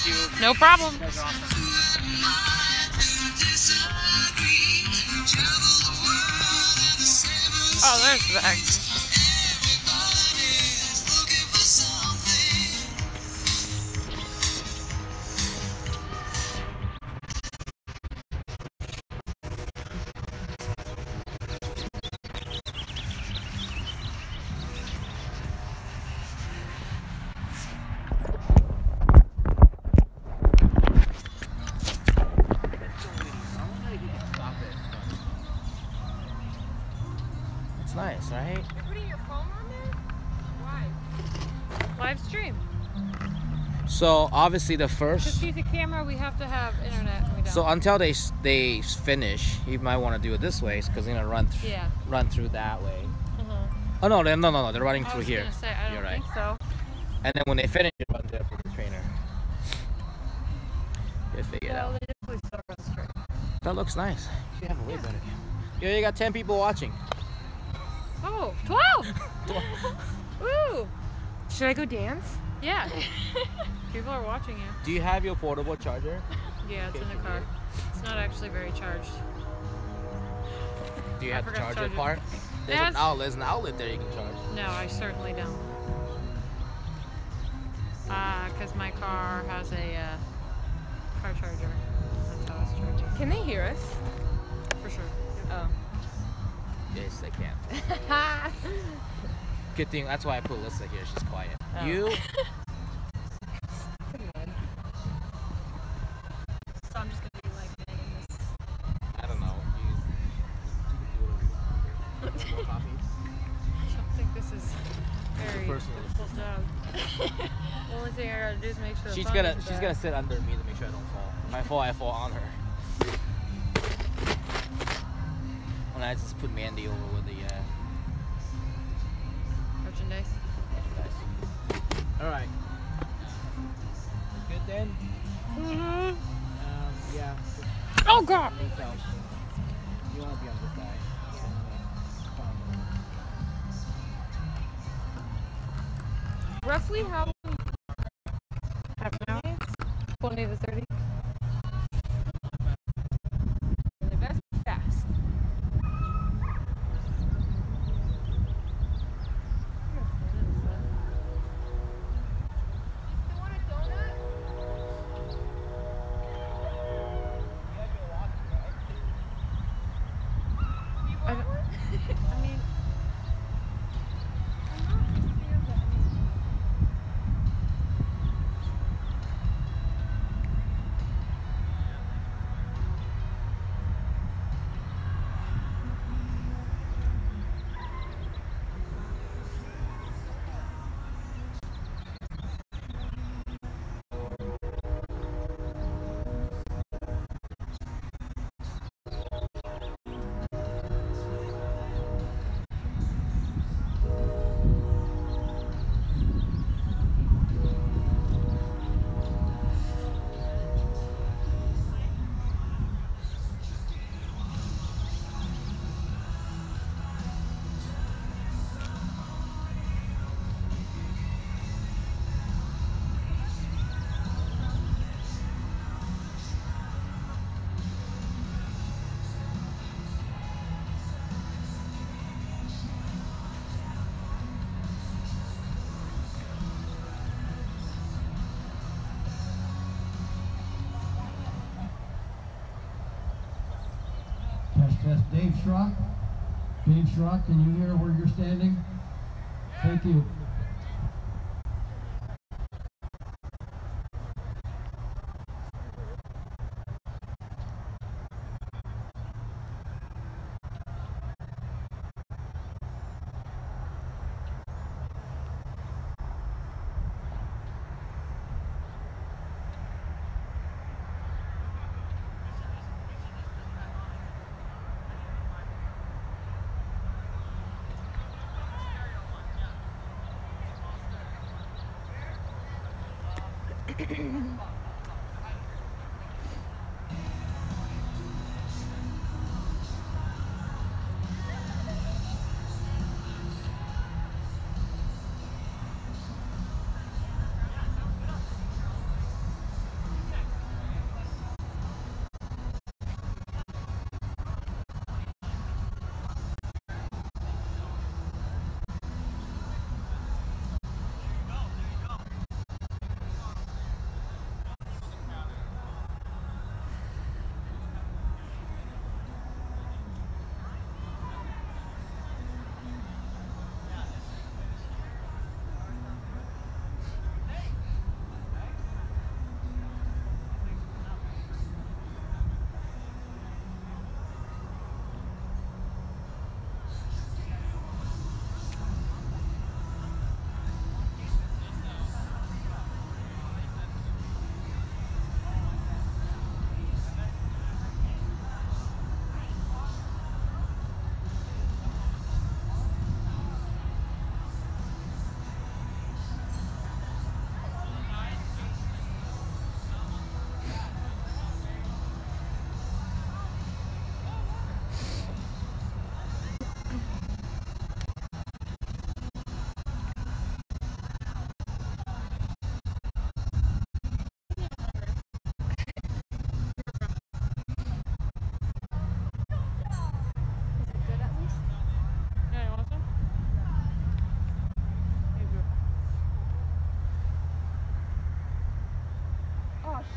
you. No problem. You guys are awesome. Oh, there's the bag. It's nice, right? You're putting your phone on there? Why? Live stream. So obviously the To first. see the camera, we have to have internet. And we don't. So until they finish, you might want to do it this way because they're gonna run through that way. Oh no, they're running through here. Gonna say, I don't You're right. think so. And then when they finish, it runs there for the trainer. You figure it Well, out. they definitely still run straight. That looks nice. You have a way better camera. Yo, you got 10 people watching. Oh, 12! Woo! Should I go dance? Yeah. People are watching you. Do you have your portable charger? Yeah, it's in the car. It's not actually very charged. Do you have the forgot to charger charge it. part? There's an outlet there you can charge. No, I certainly don't. Because my car has a car charger. That's how it's charging. Can they hear us? For sure. Oh. Yes, they can. Good thing. That's why I put Alyssa here. She's quiet. Oh. You? So I'm just gonna be like Megan this. I don't know. You can do whatever you want. More coffee? I don't think this is very Personal. difficult job. The only thing I gotta do is make sure the She's phone gonna isn't she's bad. gonna sit under me to make sure I don't fall. If I fall on her. And I just put Mandy over with the Merchandise. merchandise. All right. Good then. Yeah. Oh God! I think so. You want to be on this side. Roughly how long? Half an hour? 20 to 30. The best be fast. I mean, Test. Dave Schrock. Dave Schrock, can you hear where you're standing? Thank you.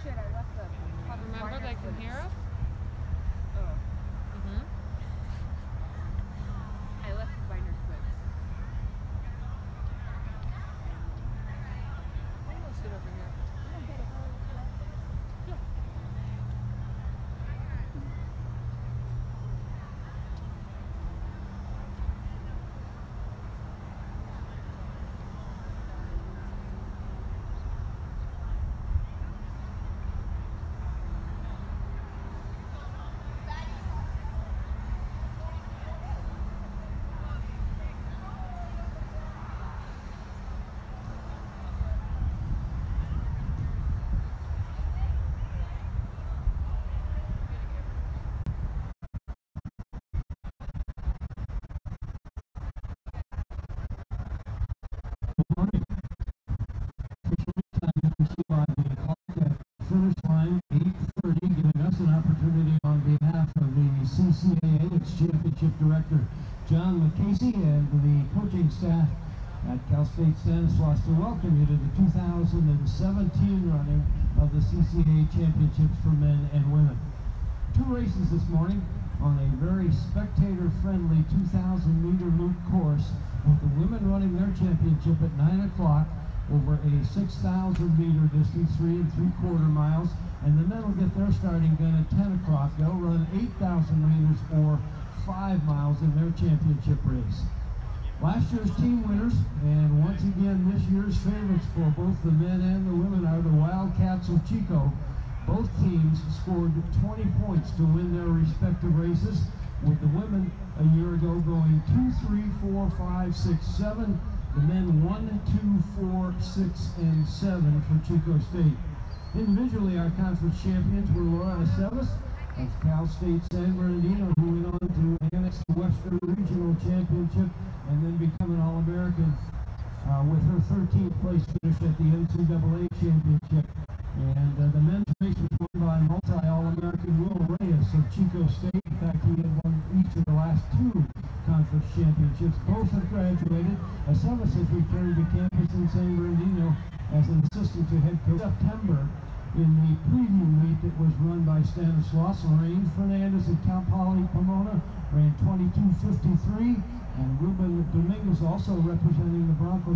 shit, I left the... Remember, they can hear us? Oh. Mm-hmm. I left the binder clips. I'm gonna sit over here. Finish line 8:30, giving us an opportunity on behalf of the CCAA, its championship director John McCasey, and the coaching staff at Cal State Stanislaus to welcome you to the 2017 running of the CCAA championships for men and women. 2 races this morning on a very spectator-friendly 2,000-meter loop course, with the women running their championship at 9 o'clock over a 6,000-meter distance, 3 3/4 miles, and the men will get their starting gun at 10 o'clock. They'll run 8,000 meters or 5 miles in their championship race. Last year's team winners, and once again this year's favorites for both the men and the women, are the Wildcats of Chico. Both teams scored 20 points to win their respective races, with the women a year ago going 2, 3, 4, 5, 6, 7. The men 1, 2, 4, 6, and 7 for Chico State. Individually, our conference champions were Laura Ceres of Cal State San Bernardino, who went on to annex the Western Regional Championship and then become an All-American with her 13th place finish at the NCAA Championship. And the men's race was won by multi-All-American Will Reyes of Chico State. In fact, he had won each of the last 2 conference championships. Both have graduated. Ceres has returned to campus in San Bernardino as an assistant to head coach. September, in the preview meet that was run by Stanislaus, Lorraine Fernandez of Cal Poly Pomona ran 22:53, and Ruben Dominguez, also representing the Broncos,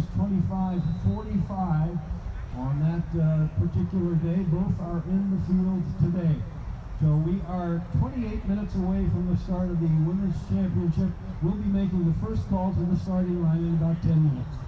25:45 on that particular day. Both are in the field today. So we are 28 minutes away from the start of the Women's Championship. We'll be making the first call to the starting line in about 10 minutes.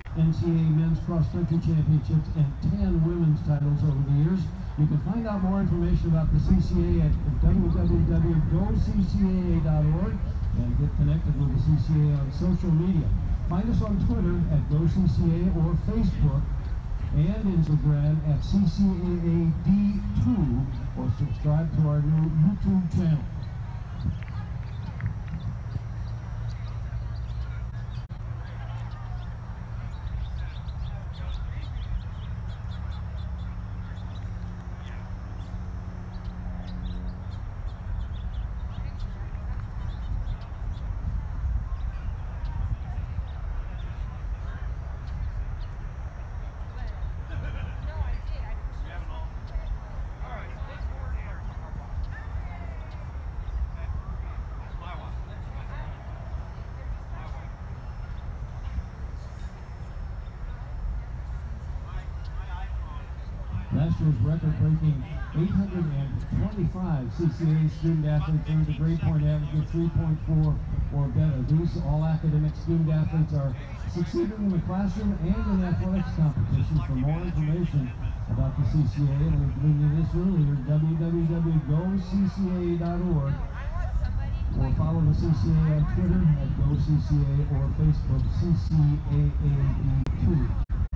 NCAA men's cross-country championships, and 10 women's titles over the years. You can find out more information about the CCAA at www.goccaa.org and get connected with the CCAA on social media. Find us on Twitter at GoCCAA or Facebook and Instagram at CCAAD2 or subscribe to our new YouTube channel. Last year's record-breaking 825 CCAA student athletes earned a grade point average of 3.4 or better. These all-academic student athletes are succeeding in the classroom and in athletics competitions. For more information about the CCAA, and we've given you this earlier, www.gocca.org, or follow the CCAA on Twitter at GoCCAA or Facebook CCAAD2.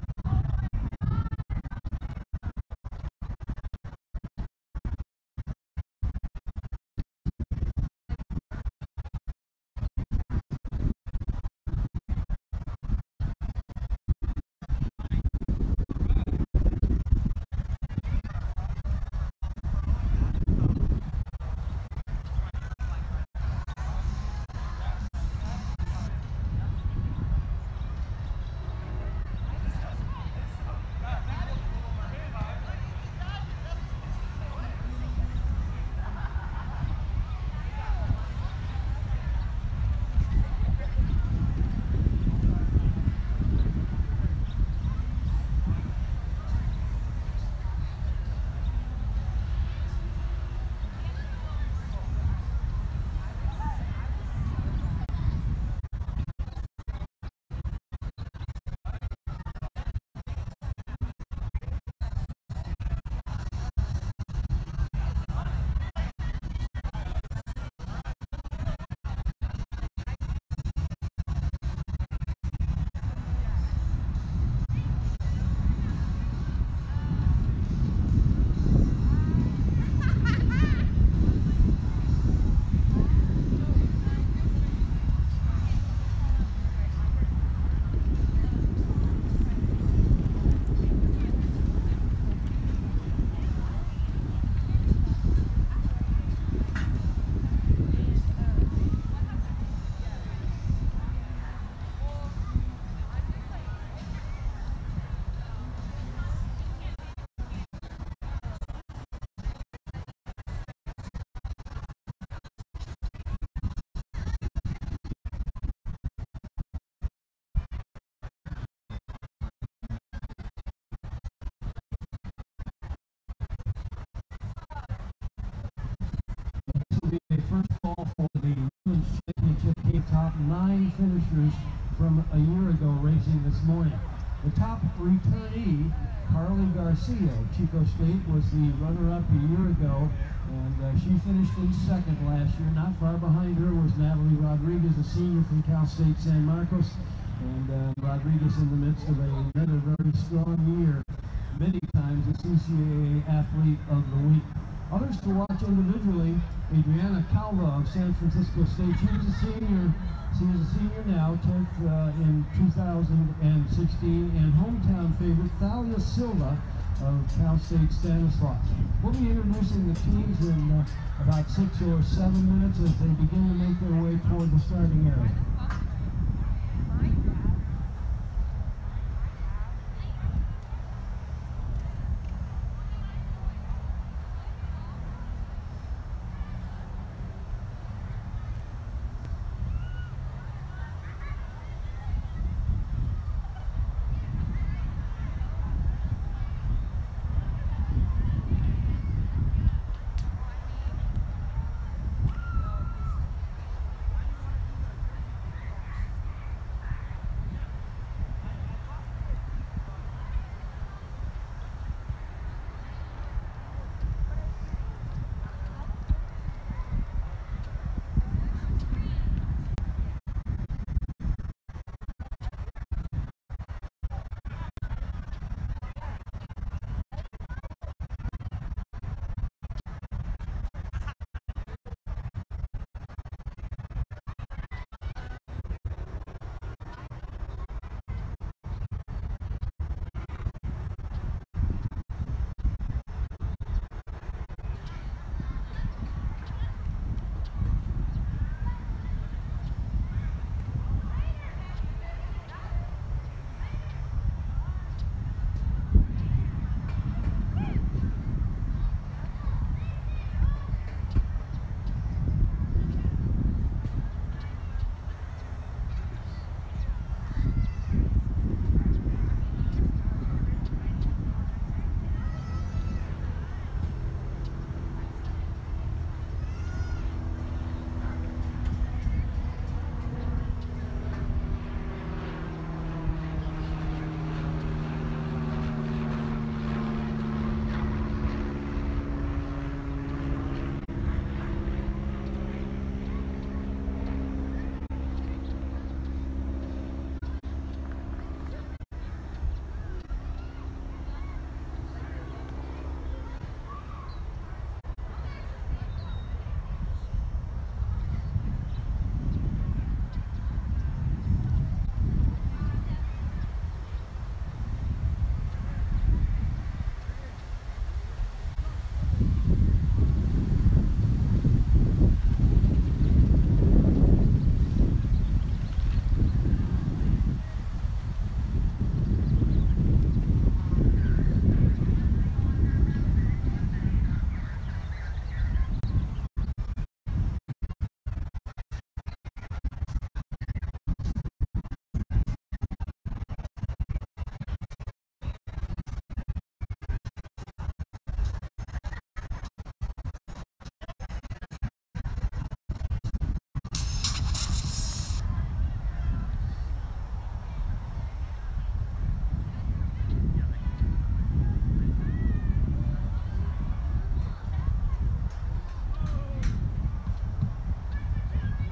First call for the Women's Championship came top 9 finishers from a year ago racing this morning. The top returnee, Carly Garcia, Chico State, was the runner-up a year ago, and she finished in second last year. Not far behind her was Natalie Rodriguez, a senior from Cal State San Marcos, and Rodriguez in the midst of another very strong year, many times the CCAA Athlete of the Week. Others to watch individually, Adriana Calva of San Francisco State. She is a senior now, 10th in 2016, and hometown favorite Thalia Silva of Cal State Stanislaus. We'll be introducing the teams in about 6 or 7 minutes as they begin to make their way toward the starting area.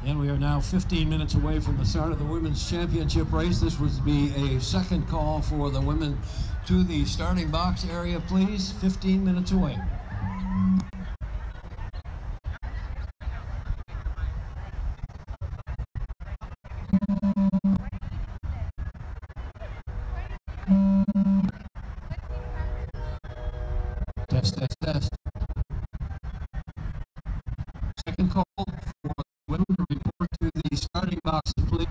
And we are now 15 minutes away from the start of the women's championship race. This would be a second call for the women to the starting box area, please. 15 minutes away. Test, test, test. Second call for the women to report to the starting boxes, please.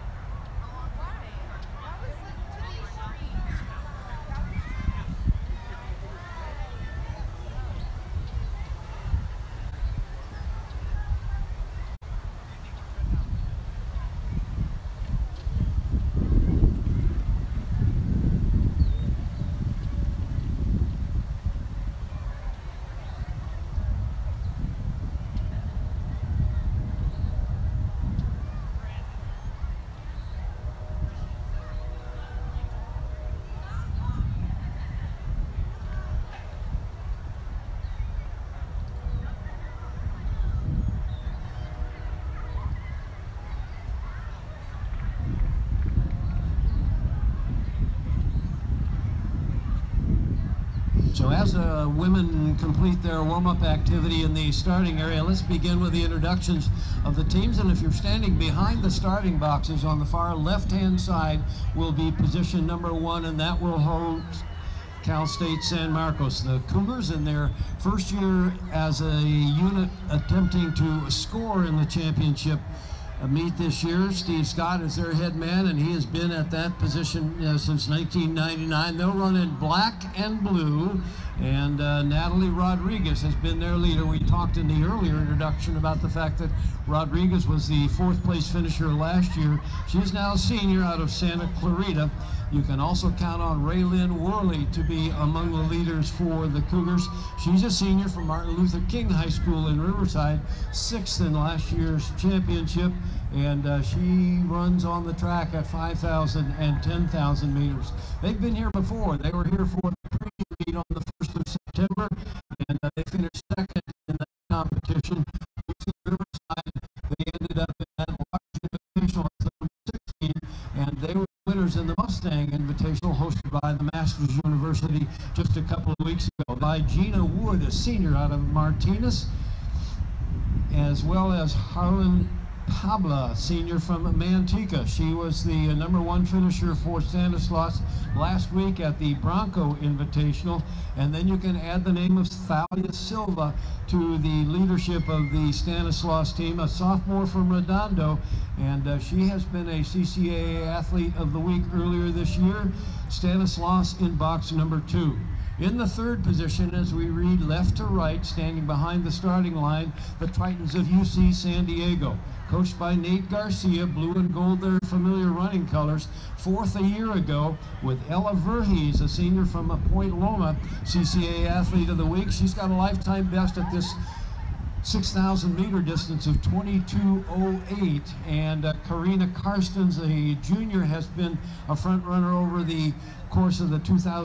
So as women complete their warm-up activity in the starting area, let's begin with the introductions of the teams. And if you're standing behind the starting boxes on the far left-hand side will be position number 1, and that will hold Cal State San Marcos. The Cougars in their first year as a unit attempting to score in the championship meet this year. Steve Scott is their head man, and he has been at that position since 1999. They'll run in black and blue, and Natalie Rodriguez has been their leader. We talked in the earlier introduction about the fact that Rodriguez was the 4th place finisher last year. She's now a senior out of Santa Clarita. You can also count on Raylyn Worley to be among the leaders for the Cougars. She's a senior from Martin Luther King High School in Riverside, 6th in last year's championship, and she runs on the track at 5,000 and 10,000 meters. They've been here before. They were here for the pre-meet on the 1st of September, and they finished 2nd in that competition. Riverside, they ended up in that large invitational as number 16, and they were winners in the Mustang Invitational hosted by the Masters University just a couple of weeks ago. By Gina Wood, a senior out of Martinez, as well as Harlan Pabla, senior from Manteca. She was the number 1 finisher for Stanislaus last week at the Bronco Invitational. And then you can add the name of Thalia Silva to the leadership of the Stanislaus team, a sophomore from Redondo, and she has been a CCAA Athlete of the Week earlier this year. Stanislaus in box number 2. In the 3rd position, as we read left to right, standing behind the starting line, the Titans of UC San Diego. Coached by Nate Garcia, blue and gold, their familiar running colors. 4th a year ago with Ella Verhees, a senior from Point Loma, CCAA Athlete of the Week. She's got a lifetime best at this 6,000 meter distance of 22:08, and Karina Karstens, a junior, has been a front runner over the course of the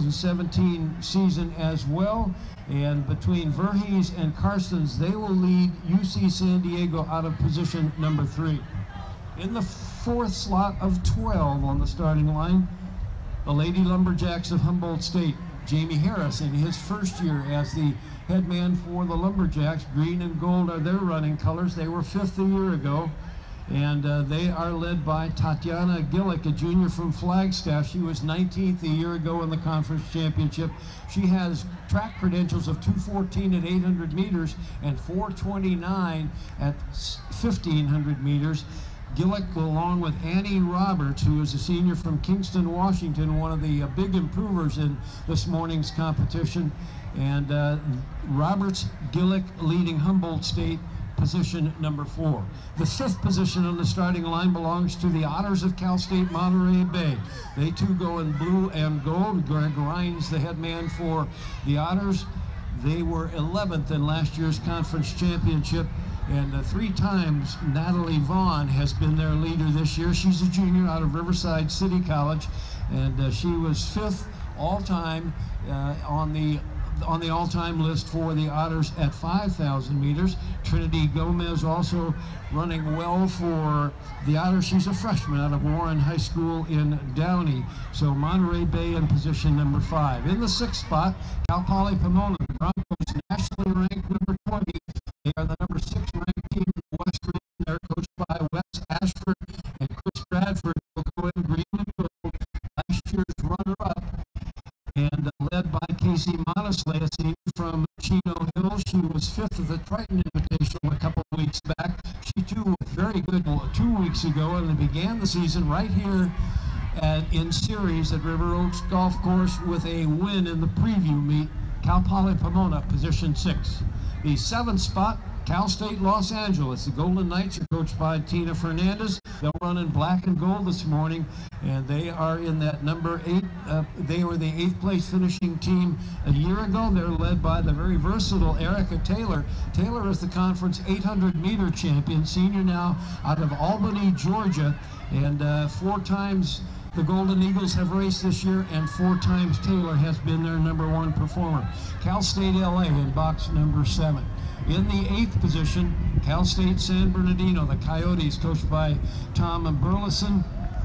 2017 season as well. And between Verhees and Karstens, they will lead UC San Diego out of position number 3. In the 4th slot of 12 on the starting line, the Lady Lumberjacks of Humboldt State. Jamie Harris in his first year as the head man for the Lumberjacks. Green and gold are their running colors. They were 5th a year ago, and they are led by Tatiana Gillick, a junior from Flagstaff. She was 19th a year ago in the conference championship. She has track credentials of 2:14 at 800 meters and 4:29 at 1,500 meters. Gillick, along with Annie Roberts, who is a senior from Kingston, Washington, one of the big improvers in this morning's competition. And Roberts, Gillick leading Humboldt State, position number 4. The 5th position on the starting line belongs to the Otters of Cal State Monterey Bay. They too go in blue and gold. Greg Rhines, the head man for the Otters. They were 11th in last year's conference championship. And 3 times Natalie Vaughn has been their leader this year. She's a junior out of Riverside City College, and she was 5th all-time on the on the all-time list for the Otters at 5,000 meters. Trinity Gomez also running well for the Otters. She's a freshman out of Warren High School in Downey. So Monterey Bay in position number 5. In the 6th spot, Cal Poly Pomona, the Broncos nationally ranked number 20. They are the number 6 ranked team in the West Region. They're coached by Wes Ashford and Chris Bradford. Will go in green and gold. Last year's runner-up, and led by Casey Monasley, a senior from Chino Hills. She was 5th at the Triton Invitational a couple of weeks back. She too was very good 2 weeks ago, and they began the season right here in Ceres at River Oaks Golf Course with a win in the preview meet. Cal Poly Pomona, position 6. The 7th spot, Cal State Los Angeles. The Golden Knights are coached by Tina Fernandez. They'll run in black and gold this morning, and they are in that number 8. They were the 8th place finishing team a year ago. They're led by the very versatile Erica Taylor. Taylor is the conference 800-meter champion, senior now out of Albany, Georgia, and 4 times the Golden Eagles have raced this year, and 4 times Taylor has been their number 1 performer. Cal State LA in box number 7. In the 8th position, Cal State San Bernardino, the Coyotes, coached by Tom Burleson,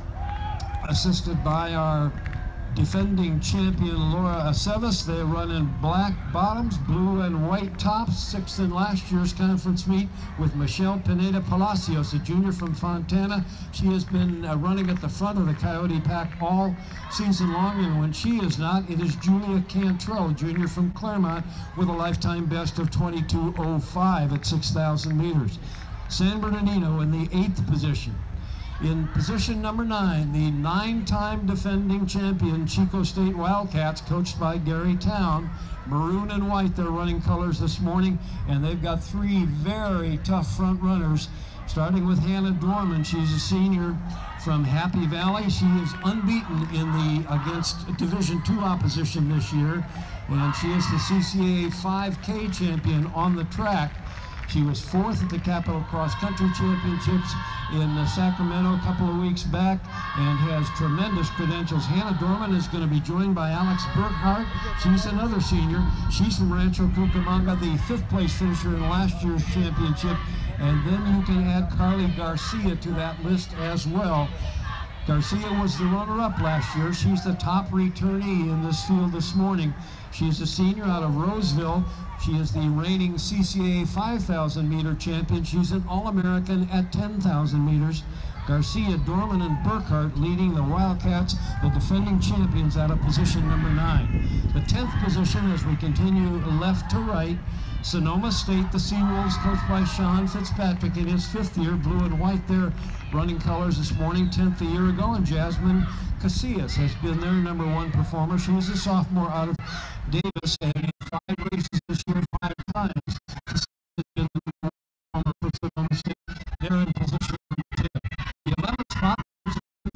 assisted by our defending champion Laura Aceves. They run in black bottoms, blue and white tops, 6th in last year's conference meet with Michelle Pineda Palacios, a junior from Fontana. She has been running at the front of the Coyote pack all season long, and when she is not, it is Julia Cantrell, junior from Claremont, with a lifetime best of 22:05 at 6,000 meters. San Bernardino in the 8th position. In position number 9, the 9-time defending champion Chico State Wildcats, coached by Gary Town. Maroon and white, their running colors this morning, and they've got 3 very tough front runners, starting with Hannah Dorman. She's a senior from Happy Valley. She is unbeaten against Division II opposition this year, and she is the CCAA 5K champion on the track. She was 4th at the Capital Cross Country Championships in Sacramento a couple of weeks back and has tremendous credentials. Hannah Dorman is going to be joined by Alex Burkhart. She's another senior. She's from Rancho Cucamonga, the 5th place finisher in last year's championship. And then you can add Carly Garcia to that list as well. Garcia was the runner-up last year. She's the top returnee in this field this morning. She's a senior out of Roseville. She is the reigning CCAA 5,000-meter champion. She's an All-American at 10,000 meters. Garcia, Dorman, and Burkhart leading the Wildcats, the defending champions, out of position number 9. The 10th position, as we continue left to right, Sonoma State, the Seawolves, coached by Sean Fitzpatrick in his 5th year, blue and white there, running colors this morning, 10th a year ago, and Jasmine Casillas has been their number 1 performer. She was a sophomore out of Davis, and in 5 races this year, 5 times, Casillas has been the number 1 performer for Sonoma State. They're in position number 10. The 11th spot is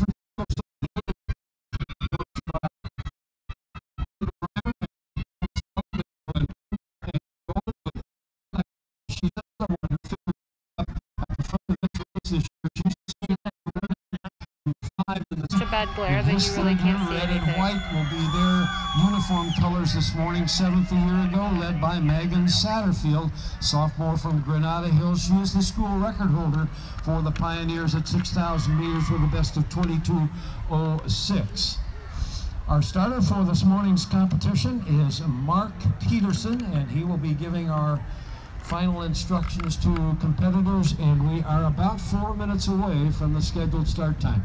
she's another one who figured up at the front of the race this year. Such a bad glare that you really can't see red anything. and white will be their uniform colors this morning. 7th a year ago, led by Megan Satterfield, sophomore from Granada Hills. She is the school record holder for the Pioneers at 6,000 meters with a best of 22:06. Our starter for this morning's competition is Mark Peterson, and he will be giving our final instructions to competitors, and we are about 4 minutes away from the scheduled start time.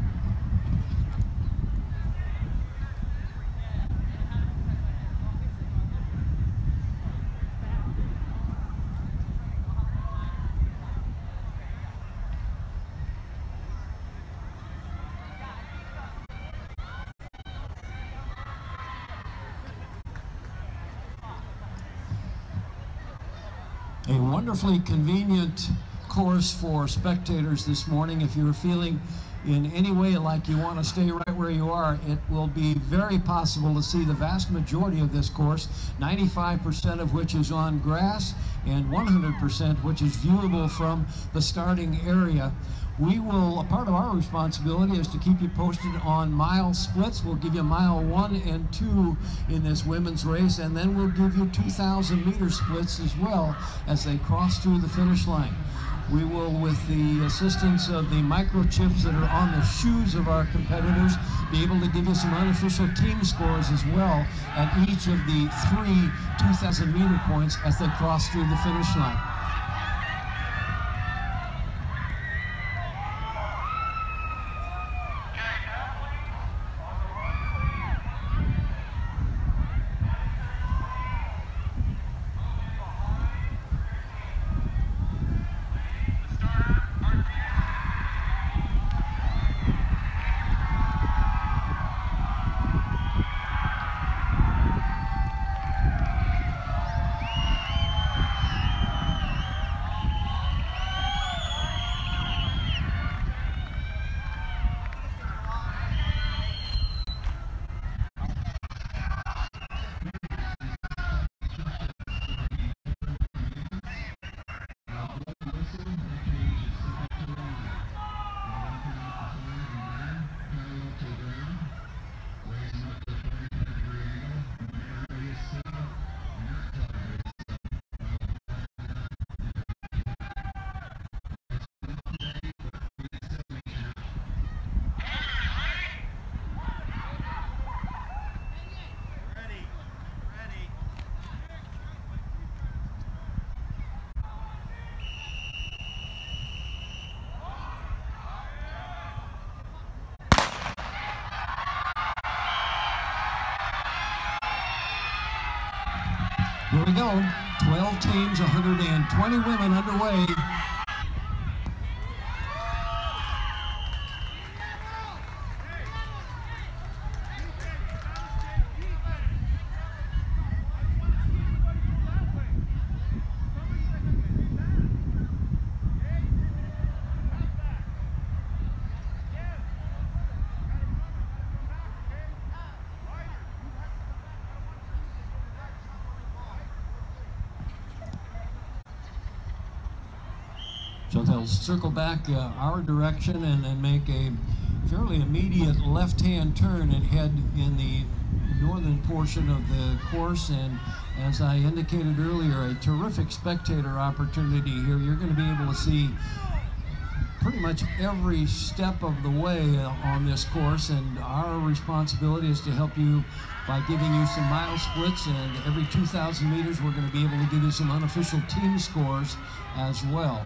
A wonderfully convenient course for spectators this morning. If you're feeling in any way like you want to stay right where you are, it will be very possible to see the vast majority of this course, 95% of which is on grass and 100% which is viewable from the starting area. A part of our responsibility is to keep you posted on mile splits. We'll give you mile 1 and 2 in this women's race, and then we'll give you 2,000 meter splits as well as they cross through the finish line. We will, with the assistance of the microchips that are on the shoes of our competitors, be able to give you some unofficial team scores as well at each of the 3 2,000 meter points as they cross through the finish line. Here we go, 12 teams, 120 women underway. So they'll circle back our direction and then make a fairly immediate left-hand turn and head in the northern portion of the course. And as I indicated earlier, a terrific spectator opportunity here. You're going to be able to see pretty much every step of the way on this course, and our responsibility is to help you by giving you some mile splits, and every 2,000 meters we're going to be able to give you some unofficial team scores as well.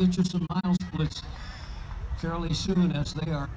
get you some mile splits fairly soon, as they are.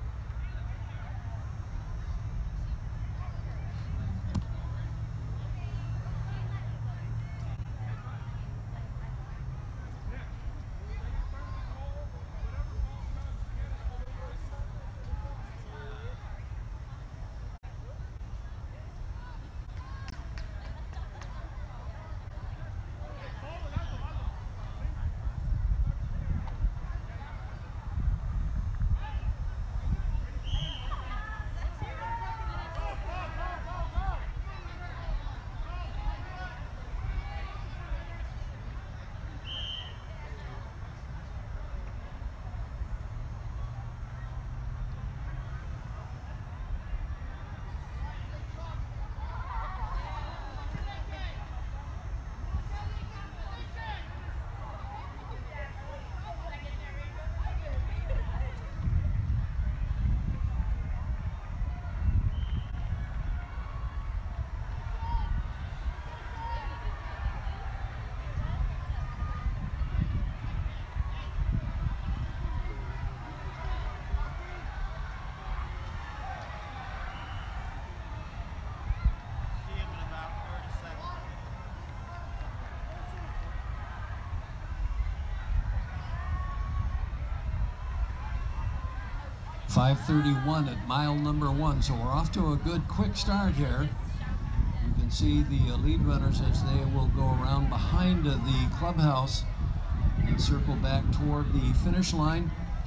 .5:31 at mile number 1, so we're off to a good quick start here. You can see the lead runners as they will go around behind the clubhouse and circle back toward the finish line.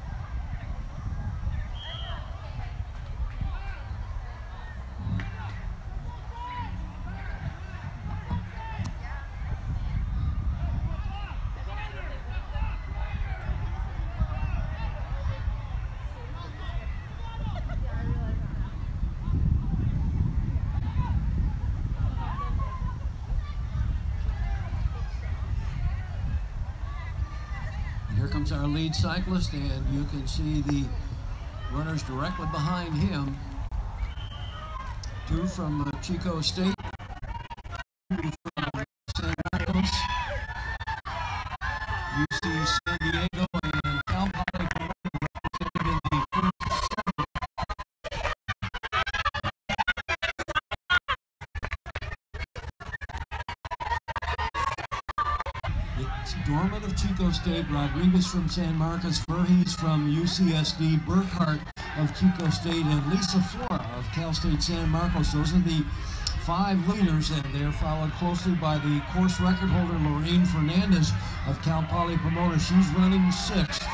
Here comes our lead cyclist, and you can see the runners directly behind him. 2 from Chico State, 2 from San Marcos, UC San Diego, and Cal Poly represented in the first 7. It's Dorman of Chico State, Rodriguez from San Marcos, Verhees from UCSD, Burkhart of Chico State, and Lisa Flora of Cal State San Marcos. Those are the 5 leaders, and they're followed closely by the course record holder Lorraine Fernandez of Cal Poly Pomona. She's running 6th.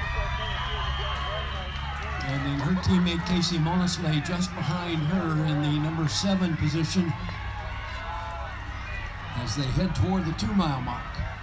And then her teammate Casey Monasley just behind her in the number 7 position as they head toward the 2-mile mark.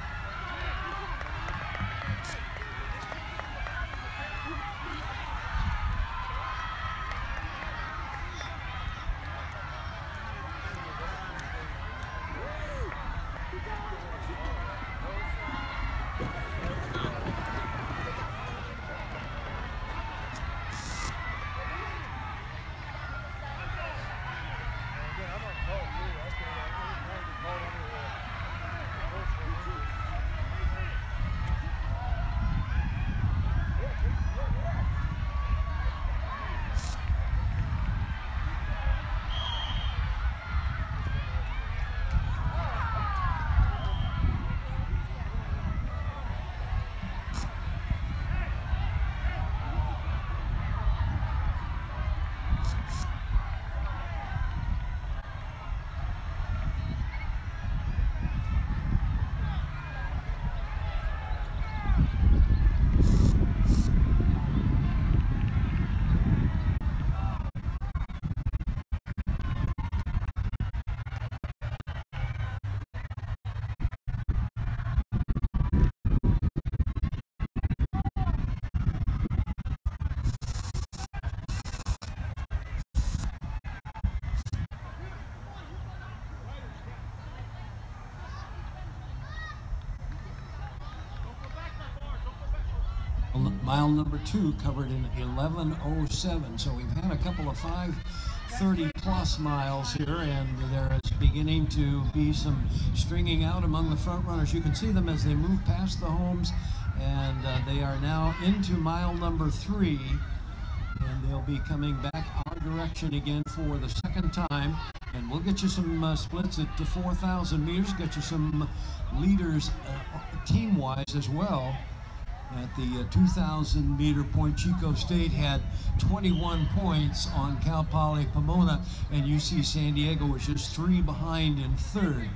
Mile number 2 covered in 11:07, so we've had a couple of 5:30 plus miles here, and there is beginning to be some stringing out among the front runners. You can see them as they move past the homes and they are now into mile number 3, and they'll be coming back our direction again for the second time. And we'll get you some splits at the 4,000 meters, get you some leaders team-wise as well. At the 2,000 meter point, Chico State had 21 points on Cal Poly Pomona, and UC San Diego was just 3 behind in third.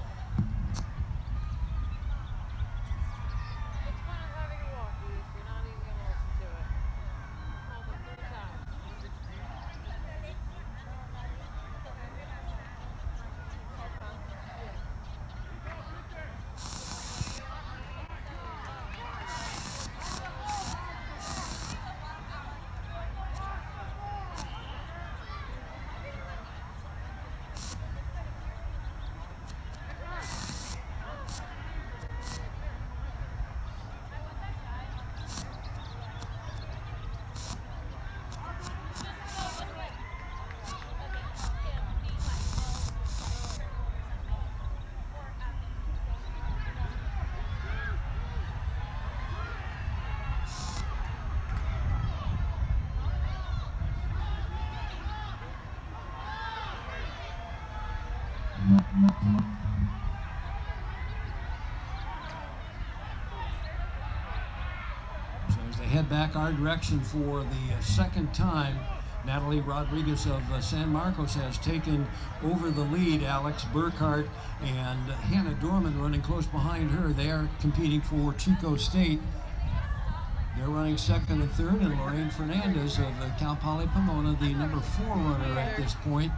So as they head back our direction for the second time, Natalie Rodriguez of San Marcos has taken over the lead. Alex Burkhart and Hannah Dorman running close behind her. They are competing for Chico State. They're running second and third, and Lorraine Fernandez of Cal Poly Pomona, the number 4 runner at this point.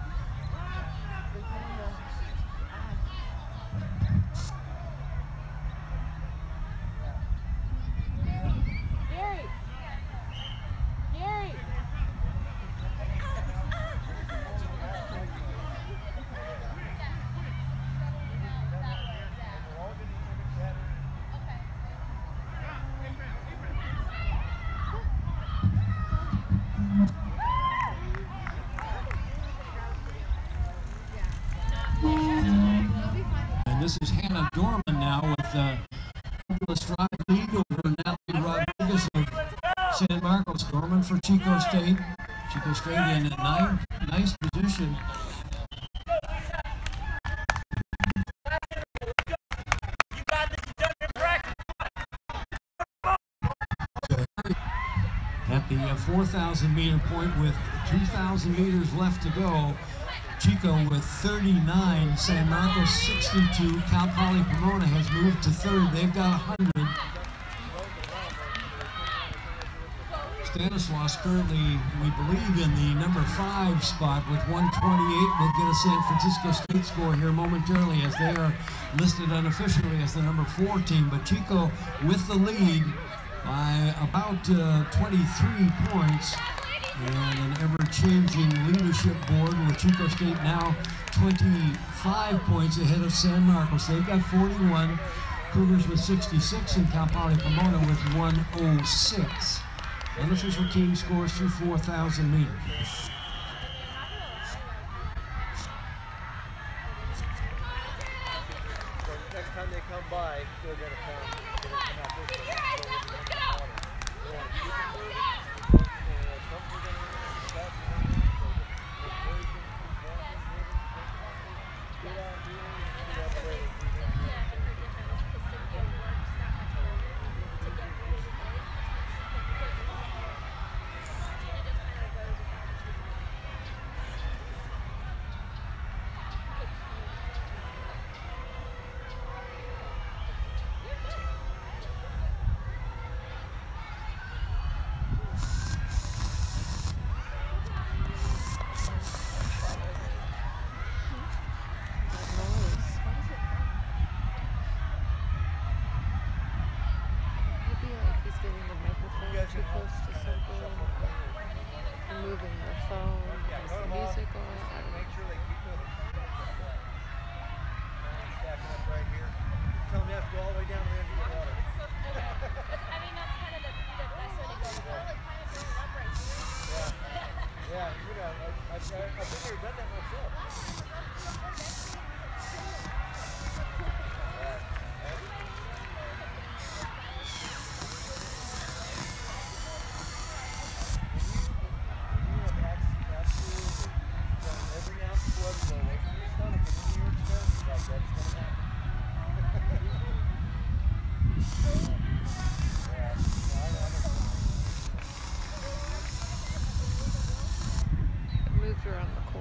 This is Hannah Dorman now with a stride lead over Natalie Rodriguez of San Marcos. Dorman for Chico State. Chico State in a nice position. At the 4,000 meter point with 2,000 meters left to go, Chico with 39, San Marcos 62, Cal Poly Pomona has moved to third. They've got 100. Stanislaus currently, we believe, in the number 5 spot with 128. We'll get a San Francisco State score here momentarily as they are listed unofficially as the number 4 team. But Chico with the lead by about 23 points. And an ever-changing leadership board with Chico State now 25 points ahead of San Marcos. They've got 41, Cougars with 66, and Cal Poly Pomona with 106. Unofficial team scores through 4,000 meters. Next time they come by, they're going to come out this way. Too close to something, and moving their phone, has the music on. I don't know. Make sure they keep moving. Stacking up right here. Tell them you have to go all the way down there into the water. I mean, that's kind of the best way to go. It's kind of going up right here. Yeah, you know, I've never done that myself.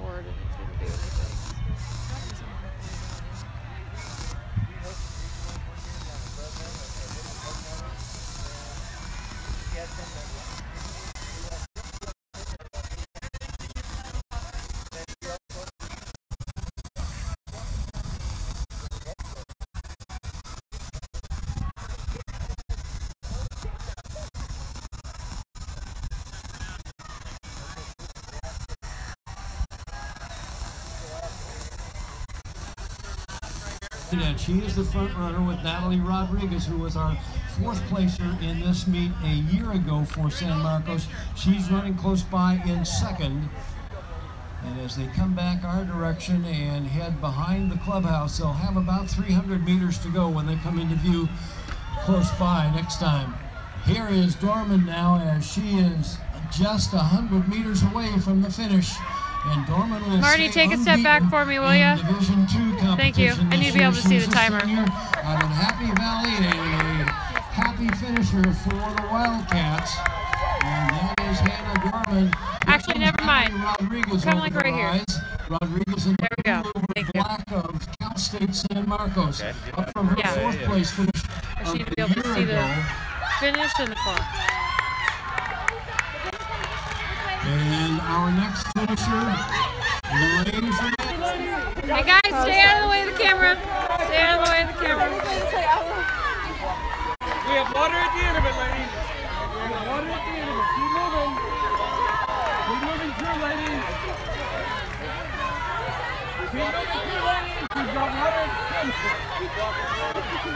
board and it's going to do anything. And she is the front runner with Natalie Rodriguez, who was our fourth placer in this meet a year ago for San Marcos. She's running close by in second. And as they come back our direction and head behind the clubhouse, they'll have about 300 meters to go when they come into view close by next time. Here is Dorman now, as she is just 100 meters away from the finish. And Dorman will Marty, take a step back for me, will ya? Division II competition. Thank you. I need to be able to see the timer. Out in Happy Valley, and a happy finisher for the Wildcats. And that is Hannah Dorman. Actually, never mind. Rodriguez kind of like right here. Rodriguez in there we go. Thank you. Black of Cal State San Marcos. Okay. Up from her fourth place finish. I need to be able to see the finish and the clock. And our next finisher, Lorraine Fernandez. Hey guys, stay out of the way of the camera. Stay out of the way of the camera. We have water at the end of it, ladies. We have water at the end of it. Keep moving. Keep moving through, ladies. Keep moving through, ladies. We've got water at the end. Keep walking through.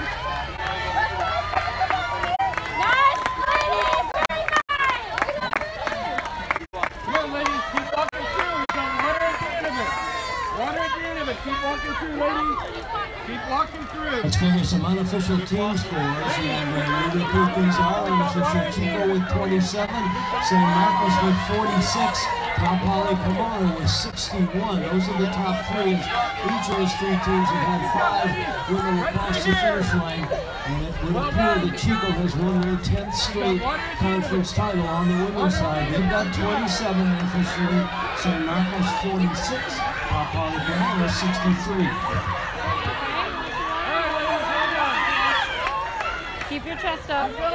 Keep walking through, ladies. Keep walking through. Let's give you some unofficial team scores, and we repeat these are unofficial. Chico with 27, San Marcos with 46, Cal Poly Pomona with 61. Those are the top three. Each of those three teams have had 5 women across the finish line, and it would appear that Chico has won their 10th straight conference title on the women's side. They've got 27 officially, San Marcos 46. Cal Poly Pomona 63. Keep your chest up. We've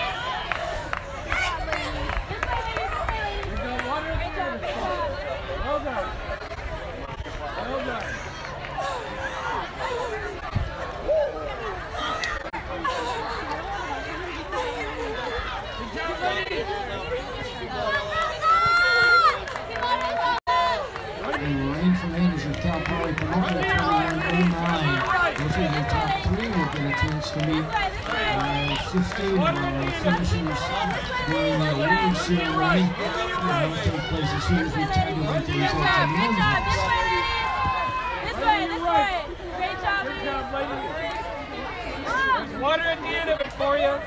got water at the end. Well done. Well done. Good job, ladies. And Lorraine Fernandez of Cal Poly Pomona 2109. Those are the top 3. We'll get a chance to meet 15 finishers during the awards ceremony. That will take place as soon as we tabulate the results on the men's race. This way. Great job. Good job, ladies. There's water at the end of it for you.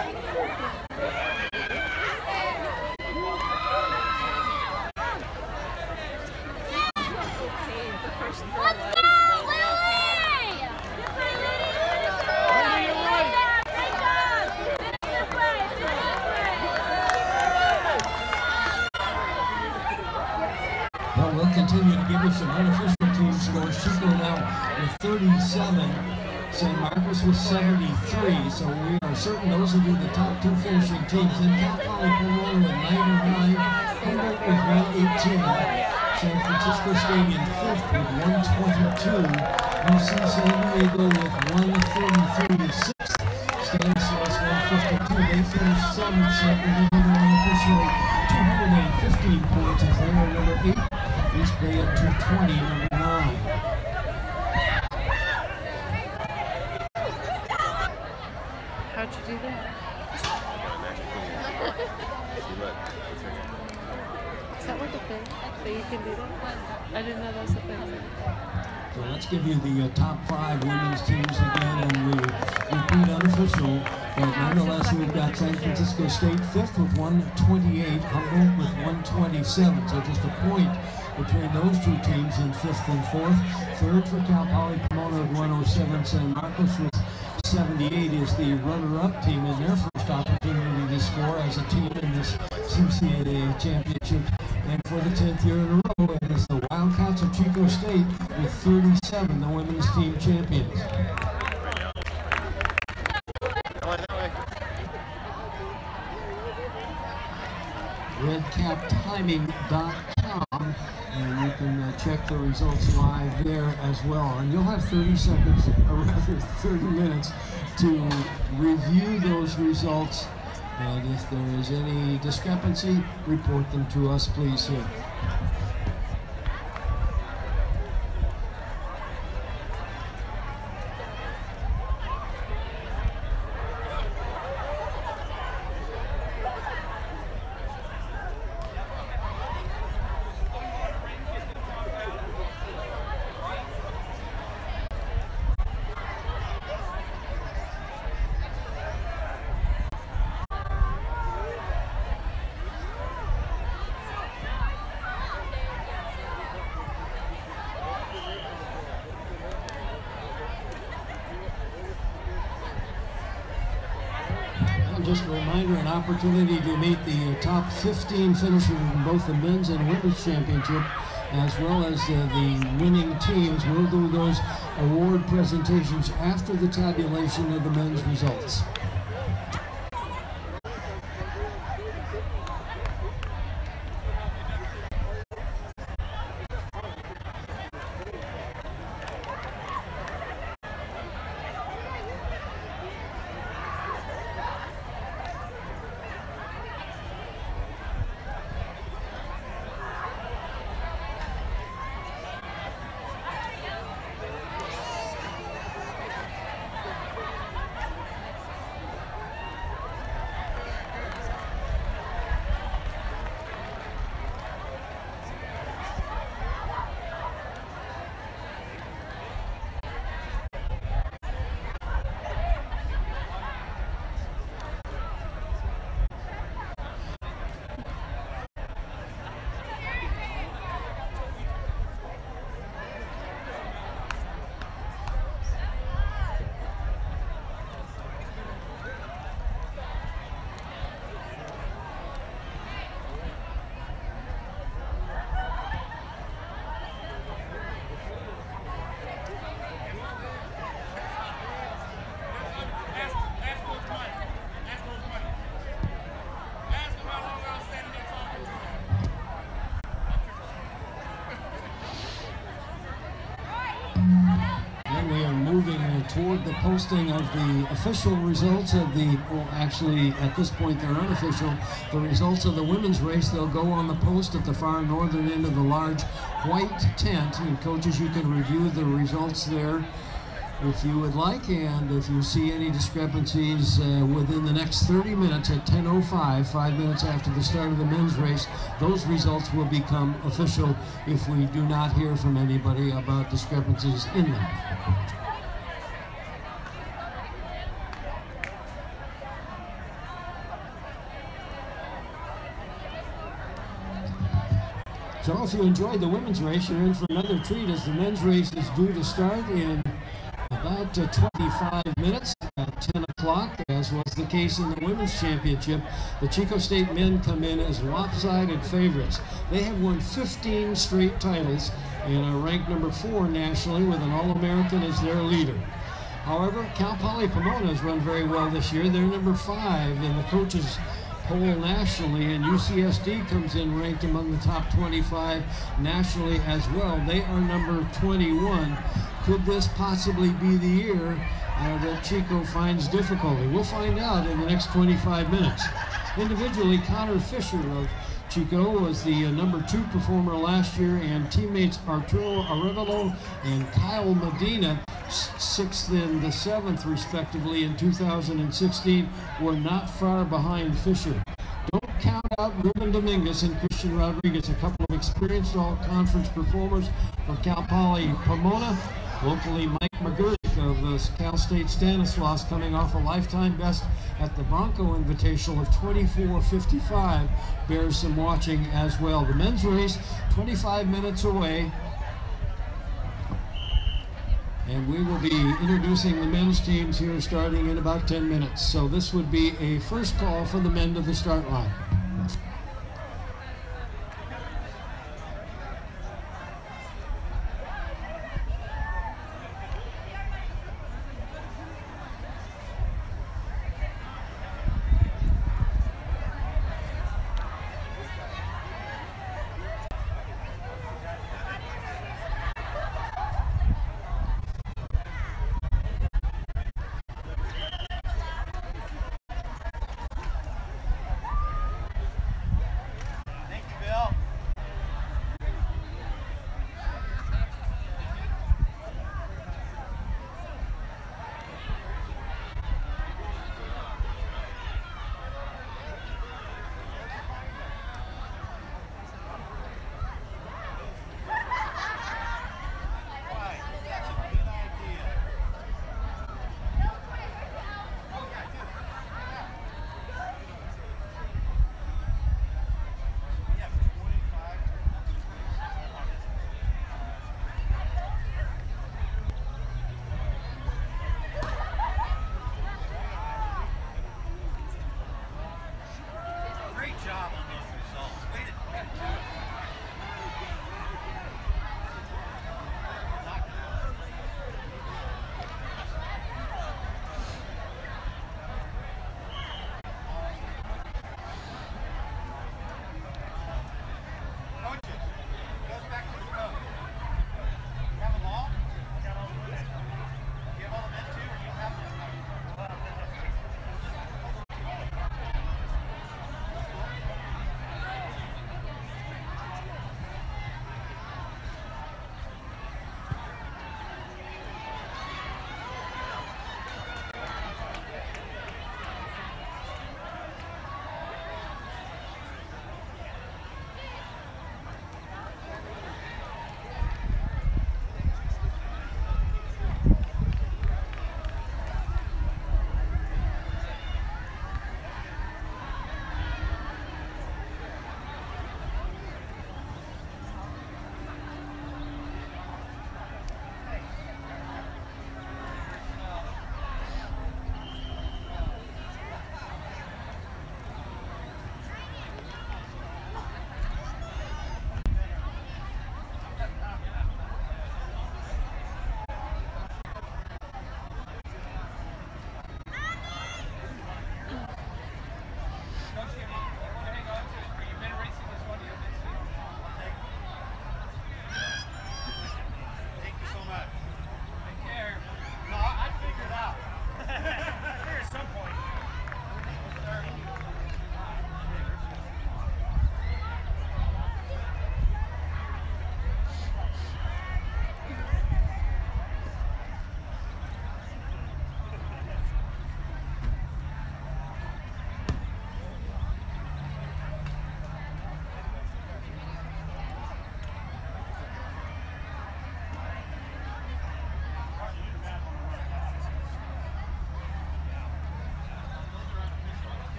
We'll continue to give you some unofficial team scores. Chico now with 37, San Marcos with 73, so we are certain those will be the top 2 finishing teams. Then Cal Poly Pomona with 99, Humboldt with 118, San Francisco State in 5th with 122, UC San Diego with 133, 6th, Stanislaus 152, they finished 7th, so we're going to unofficially 215 points as they are number 8. East Bay at 220, number 9. How'd you do that? Is that like a thing? That you can do that? I didn't know that was a thing. So let's give you the top 5 women's teams again, and we repeat unofficial. But nonetheless, we've got San Francisco State 5th with 128, Humboldt with 127. So just a point between those two teams in 5th and 4th. 3rd for Cal Poly Pomona at 107. San Marcos with 78 is the runner-up team in their first opportunity to score as a team in this CCAA championship. And for the 10th year in a row, it is the Wildcats of Chico State with 37, the women's team champions. RedCapTiming.com, and you can check the results live there as well. And you'll have 30 seconds, or rather 30 minutes, to review those results. And if there is any discrepancy, report them to us, please, here. Just a reminder, an opportunity to meet the top 15 finishers in both the men's and women's championship, as well as the winning teams. We'll do those award presentations after the tabulation of the men's results. Toward the posting of the official results of the, well, actually at this point they're unofficial, the results of the women's race. They'll go on the post at the far northern end of the large white tent, and coaches, you can review the results there if you would like, and if you see any discrepancies within the next 30 minutes at 10:05, 5 minutes after the start of the men's race, those results will become official if we do not hear from anybody about discrepancies in them. So if you enjoyed the women's race, you're in for another treat, as the men's race is due to start in about 25 minutes at 10 o'clock, as was the case in the women's championship. The Chico State men come in as lopsided favorites. They have won 15 straight titles and are ranked number 4 nationally, with an All-American as their leader. However, Cal Poly Pomona has run very well this year. They're number 5 in the coaches' poll nationally, and UCSD comes in ranked among the top 25 nationally as well. They are number 21. Could this possibly be the year that Chico finds difficulty? We'll find out in the next 25 minutes. Individually, Connor Fisher of Chico was the number 2 performer last year, and teammates Arturo Arevalo and Kyle Medina, 6th and the 7th respectively in 2016, were not far behind Fisher. Don't count out Ruben Dominguez and Christian Rodriguez, a couple of experienced all-conference performers for Cal Poly Pomona. Locally, Mike McGurk of Cal State Stanislaus, coming off a lifetime best at the Bronco Invitational of 24:55, bears some watching as well. The men's race, 25 minutes away, and we will be introducing the men's teams here starting in about 10 minutes. So this would be a first call for the men to the start line.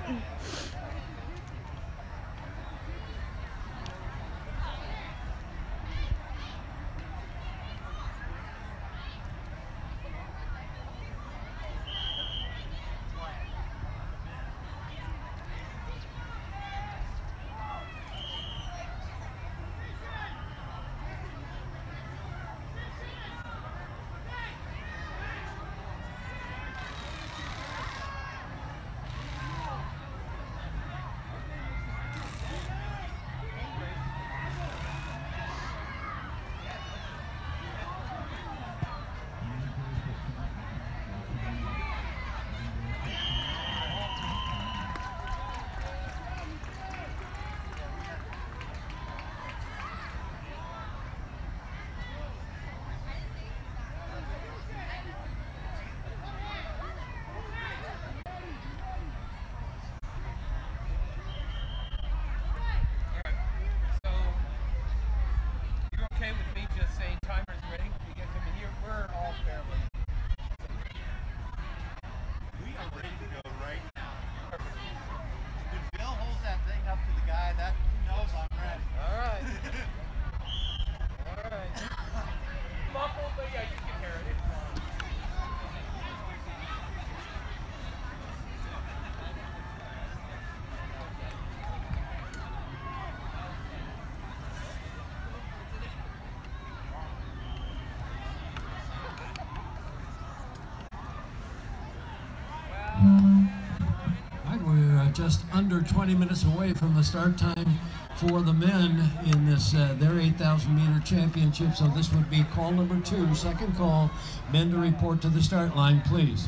Okay with me just saying timer's ready because I mean we're all fairly. We are ready to go right now. When Bill holds that thing up to the guy, that he knows I'm ready. All right. All right. Muffled, but yeah, you can hear it. It's fine. We're just under 20 minutes away from the start time for the men in this their 8,000 meter championship. So this would be call number 2, second call. Men to report to the start line, please.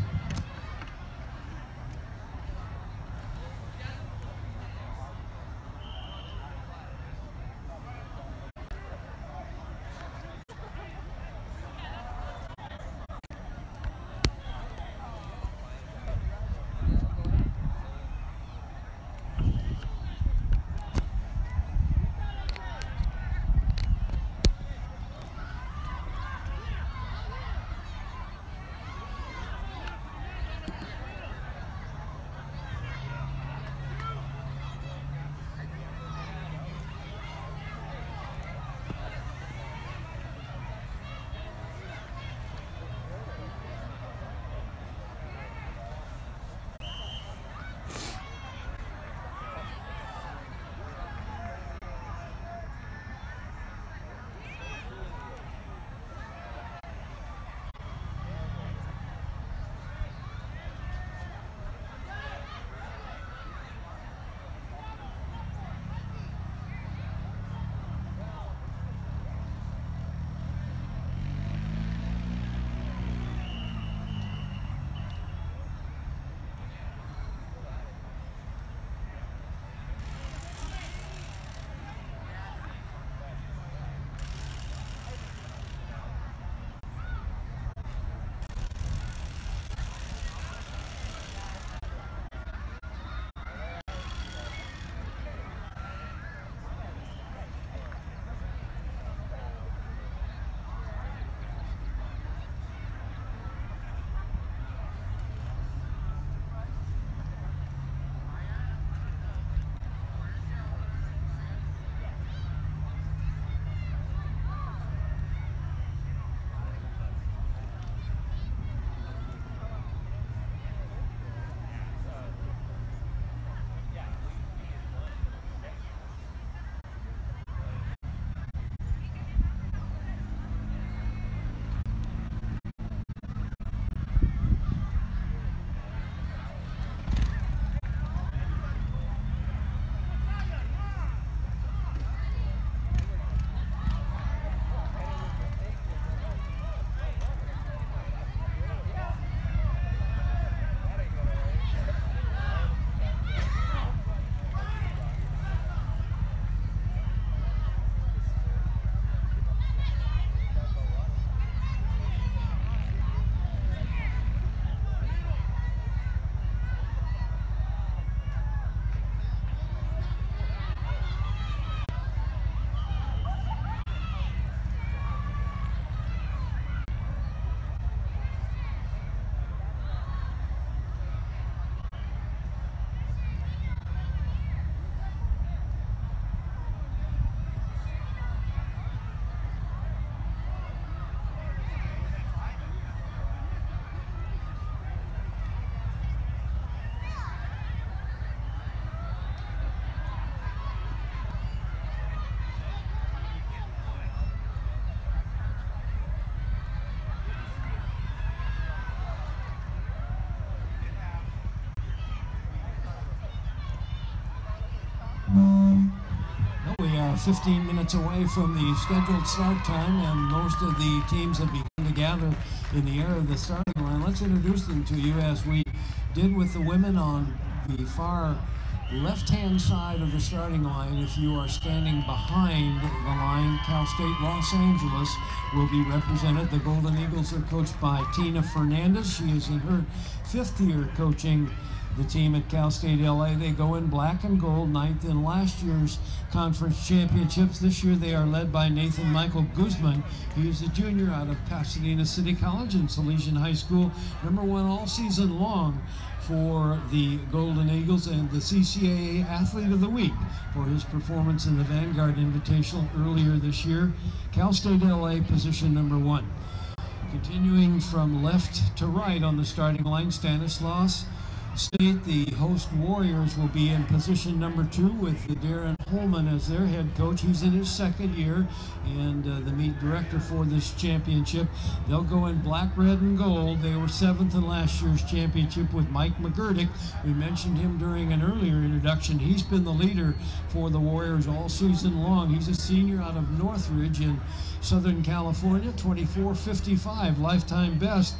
are 15 minutes away from the scheduled start time, and most of the teams have begun to gather in the area of the starting line. Let's introduce them to you as we did with the women on the far left-hand side of the starting line. If you are standing behind the line, Cal State Los Angeles will be represented. The Golden Eagles are coached by Tina Fernandez. She is in her 5th year coaching the team at Cal State LA. They go in black and gold, 9th in last year's conference championships. This year they are led by Nathan Michael Guzman. He is a junior out of Pasadena City College and Salesian High School, #1 all season long for the Golden Eagles, and the CCAA Athlete of the Week for his performance in the Vanguard Invitational earlier this year. Cal State LA, position #1. Continuing from left to right on the starting line, Stanislaus State, the host Warriors, will be in position #2 with Darren Holman as their head coach. He's in his 2nd year and the meet director for this championship. They'll go in black, red, and gold. They were 7th in last year's championship with Mike McGurdick. We mentioned him during an earlier introduction. He's been the leader for the Warriors all season long. He's a senior out of Northridge in Southern California, 24.55 lifetime best.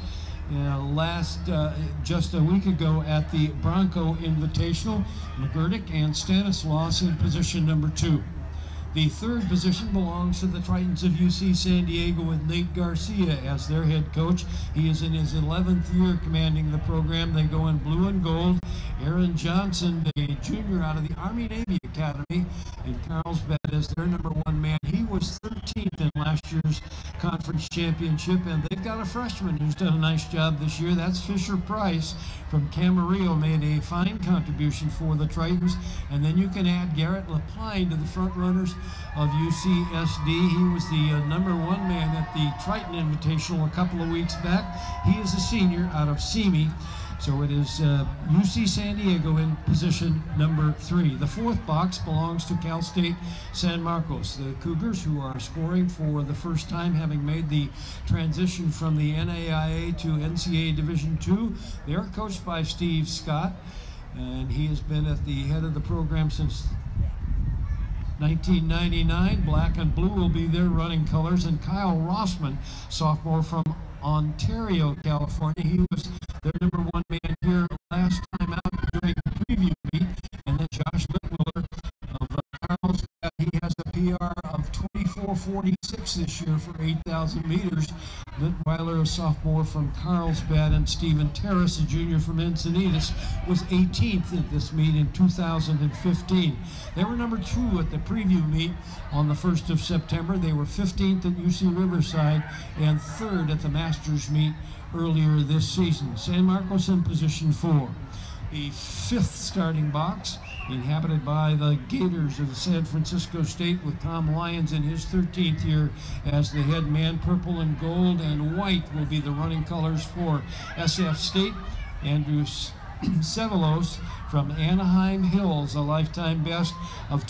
Just a week ago at the Bronco Invitational. McGurdick and Stanislaus in position #2. The 3rd position belongs to the Tritons of UC San Diego with Nate Garcia as their head coach. He is in his 11th year commanding the program. They go in blue and gold. Aaron Johnson, a junior out of the Army-Navy Academy in Carlsbad, is their #1 man. He was 13th in last year's conference championship, and they've got a freshman who's done a nice job this year. That's Fisher Price from Camarillo, made a fine contribution for the Tritons. And then you can add Garrett LaPine to the front runners of UCSD. He was the #1 man at the Triton Invitational a couple of weeks back. He is a senior out of Simi. So it is UC San Diego in position #3. The 4th box belongs to Cal State San Marcos. The Cougars, who are scoring for the first time, having made the transition from the NAIA to NCAA Division II. They are coached by Steve Scott, and he has been at the head of the program since 1999. Black and blue will be their running colors. And Kyle Rossman, sophomore from Ontario, California. He was their #1 man here last time out during the preview meet. And then Josh Littwiller of Carlsbad, he has a PR of 24.46 this year for 8,000 meters. Littweiler, a sophomore from Carlsbad, and Stephen Terrace, a junior from Encinitas, was 18th at this meet in 2015. They were #2 at the preview meet on the 1st of September. They were 15th at UC Riverside and 3rd at the Masters meet earlier this season. San Marcos in position 4. The 5th starting box, inhabited by the Gators of San Francisco State, with Tom Lyons in his 13th year as the head man. Purple and gold and white will be the running colors for SF State. Andrew Sevelos from Anaheim Hills, a lifetime best of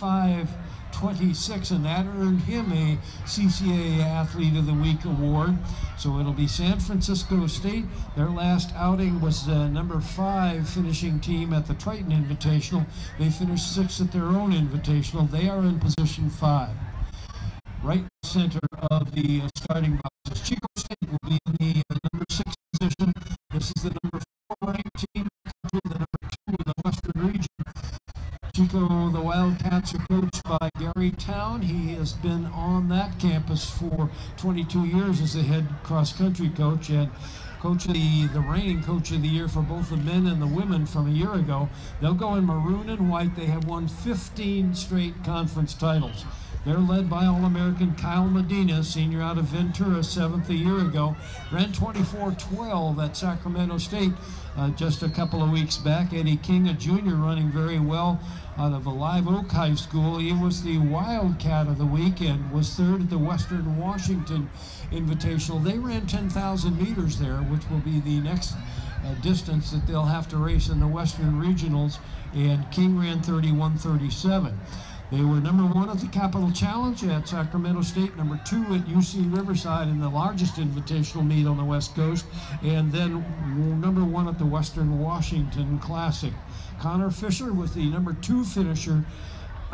25.26, and that earned him a CCAA Athlete of the Week award. So it'll be San Francisco State. Their last outing was #5 finishing team at the Triton Invitational. They finished 6th at their own Invitational. They are in position 5. Right center of the starting boxes, Chico State will be in the #6 position. This is the #4 ranked team, the #2 in the Western region. Chico, the Wildcats, are coached by Gary Town. He has been on that campus for 22 years as the head cross-country coach and coach of the reigning coach of the year for both the men and the women from a year ago. They'll go in maroon and white. They have won 15 straight conference titles. They're led by All-American Kyle Medina, senior out of Ventura, 7th a year ago. Ran 24.12 at Sacramento State just a couple of weeks back. Eddie King, a junior, running very well out of Live Oak High School. He was the Wildcat of the week and was 3rd at the Western Washington Invitational. They ran 10,000 meters there, which will be the next distance that they'll have to race in the Western Regionals, and King ran 31.37. They were #1 at the Capital Challenge at Sacramento State, #2 at UC Riverside in the largest invitational meet on the West Coast, and then #1 at the Western Washington Classic. Connor Fisher was the #2 finisher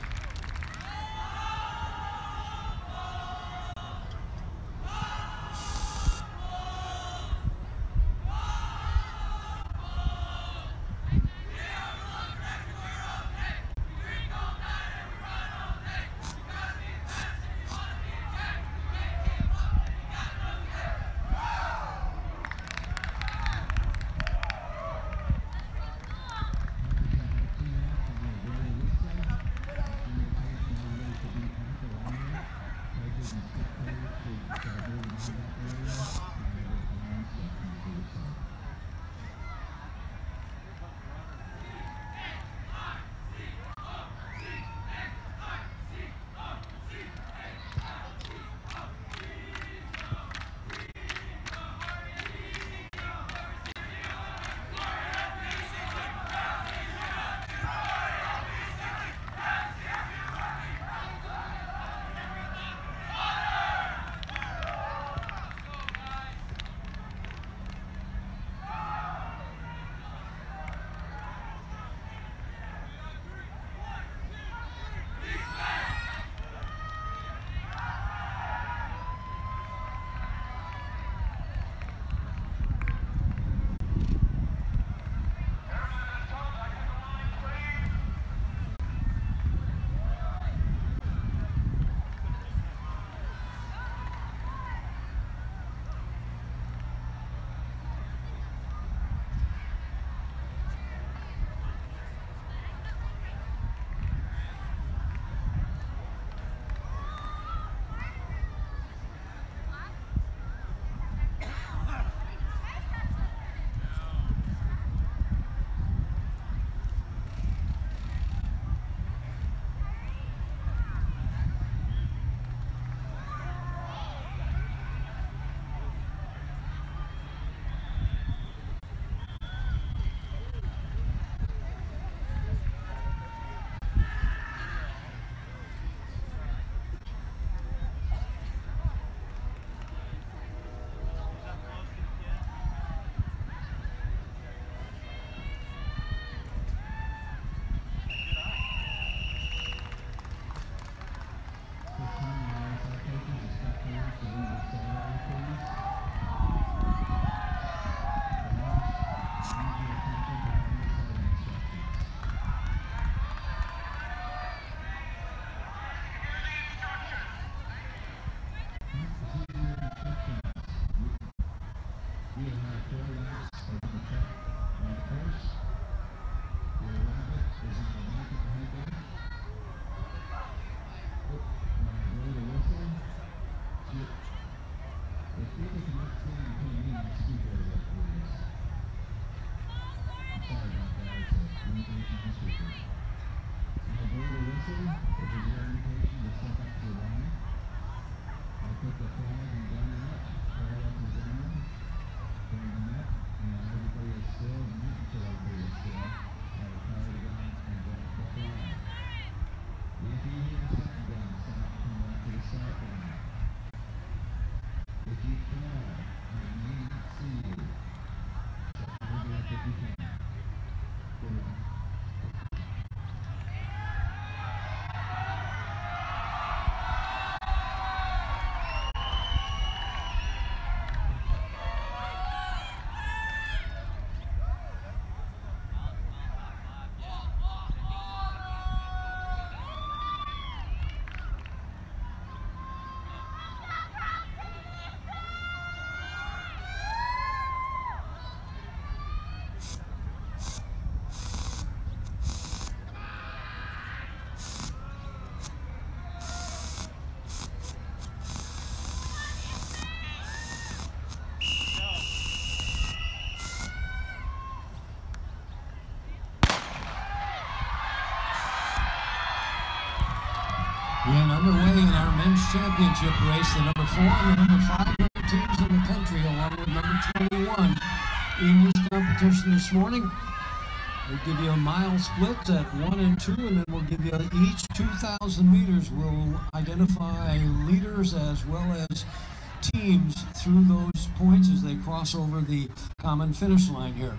And underway in our men's championship race, the number 4 and the number 5 ranked teams in the country, along with number 21 in this competition this morning. We'll give you a mile split at 1 and 2, and then we'll give you each 2,000 meters. We'll identify leaders as well as teams through those points as they cross over the common finish line here.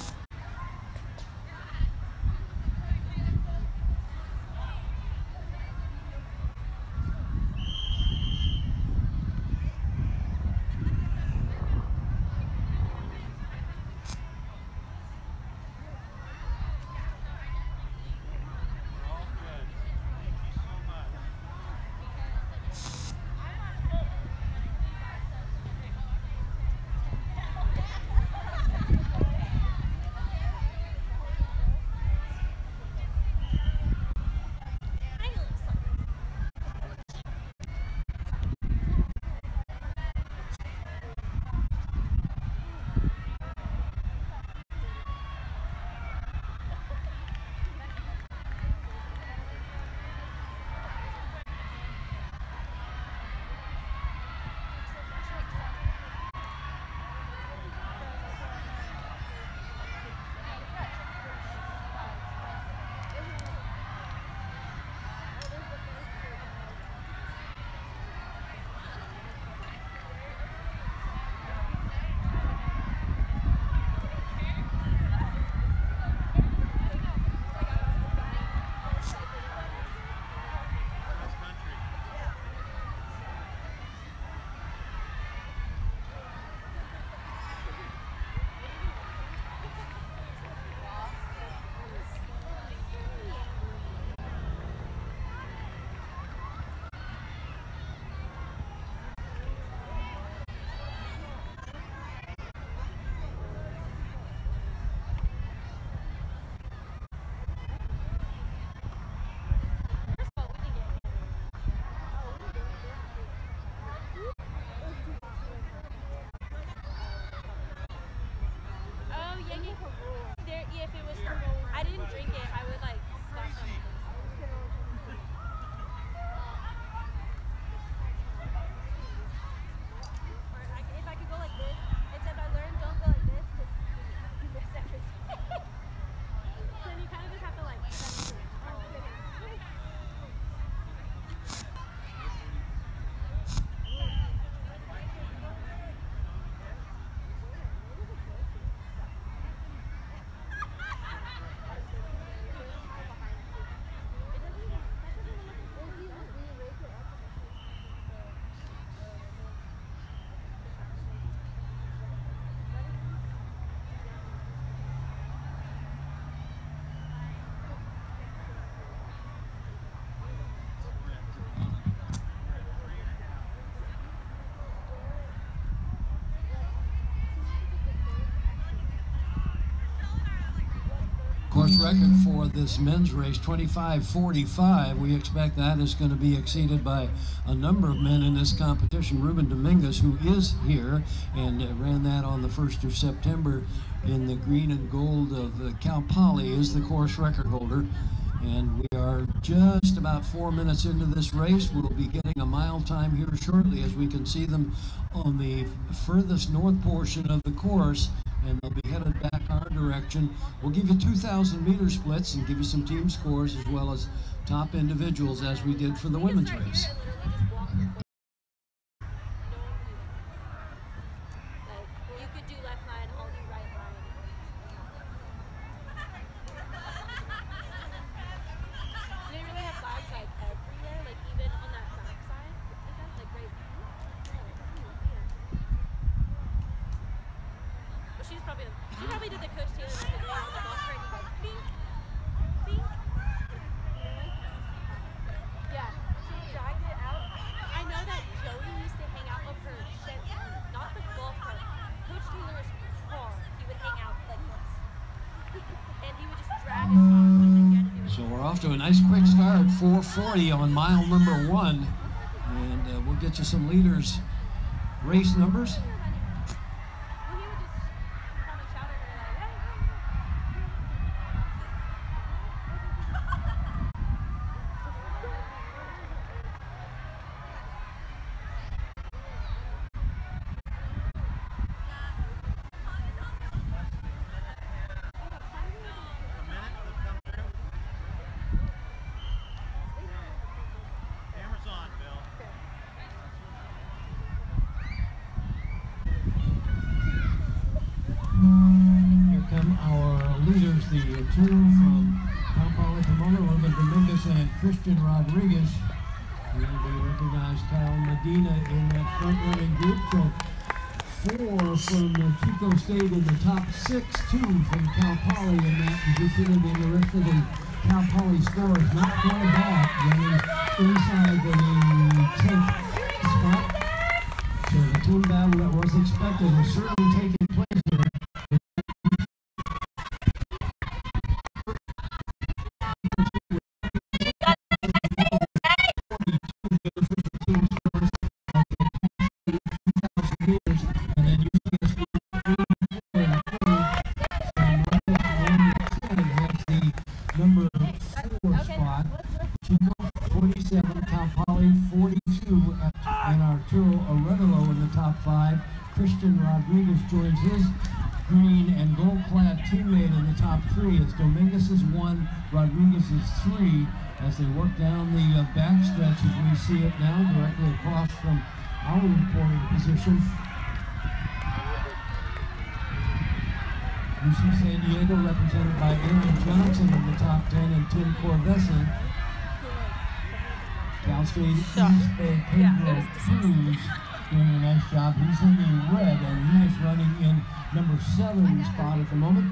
Course record for this men's race, 25:45. We expect that is going to be exceeded by a number of men in this competition. Ruben Dominguez, who is here and ran that on the 1st of September in the green and gold of Cal Poly, is the course record holder. And we are are just about 4 minutes into this race. We'll be getting a mile time here shortly as we can see them on the furthest north portion of the course, and they'll be headed back our direction. We'll give you 2,000 meter splits and give you some team scores as well as top individuals as we did for the women's race. She probably did the Coach Taylor method on the golf cart and go bink, bink. Yeah, she dragged it out. I know that Joey used to hang out of her shed, not the golf cart, Coach Taylor's car. He would hang out like this. And he would just drag it off. So we're off to a nice quick start, 4:40 on mile number 1. And we'll get you some leaders' race numbers. The two from Cal Poly Pomona, Ruben Dominguez and Christian Rodriguez. And we recognize Cal Medina in that front running group. So 4 from Chico State in the top 6, 2 from Cal Poly in that position, and then the rest of the Cal Poly scores not going back, running inside the 10th spot. So the team battle that was expected was certainly taking place here. Christian Rodriguez joins his green and gold-clad teammate in the top 3. It's Dominguez is 1, Rodriguez is 3 as they work down the backstretch as we see it now, directly across from our reporting position. UC San Diego represented by Aaron Johnson in the top 10 and Tim Corvesson. Cal State East and Pedro Cruz doing a nice job. He's in the red and he is running in number 7 spot at the moment.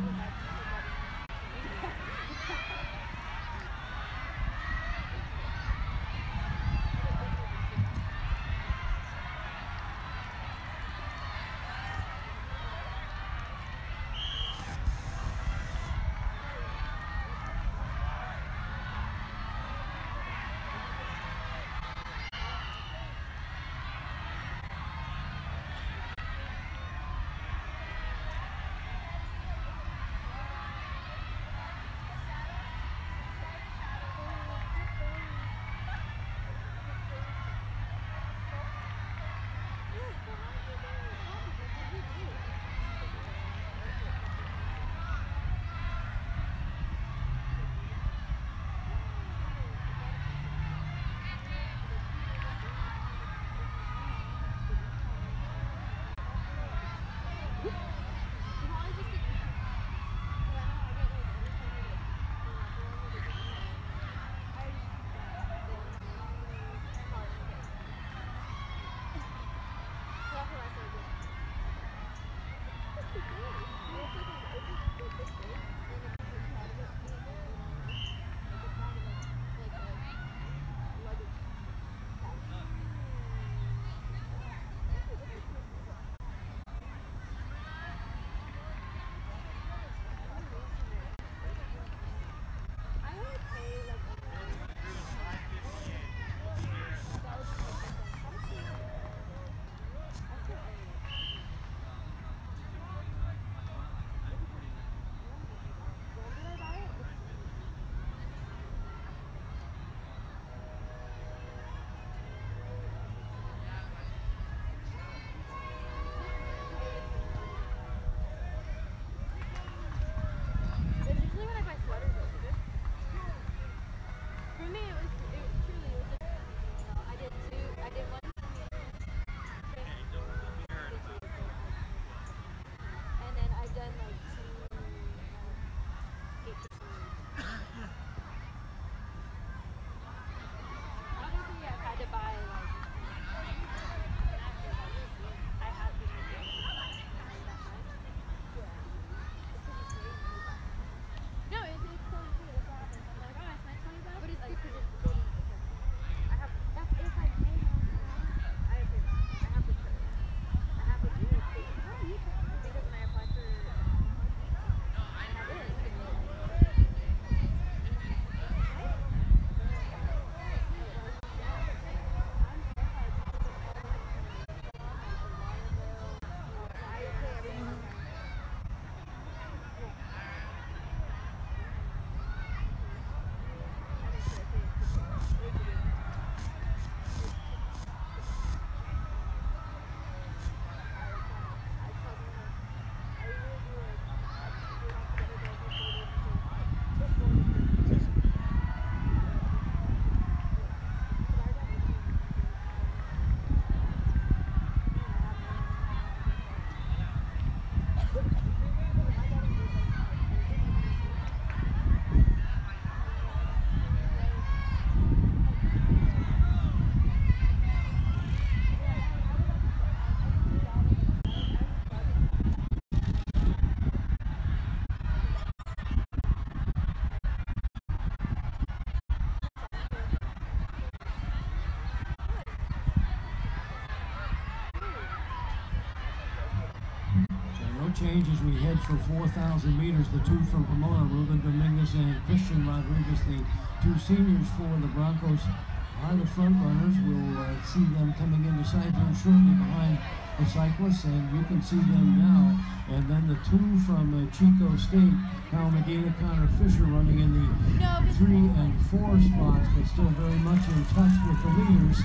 change as we head for 4,000 meters. The two from Pomona, Ruben Dominguez and Christian Rodriguez, the two seniors for the Broncos, are the front runners. We'll see them coming into sight here shortly behind the cyclists, and you can see them now. And then the two from Chico State, Cal Medina, Connor Fisher, running in the 3 and 4 spots, but still very much in touch with the leaders.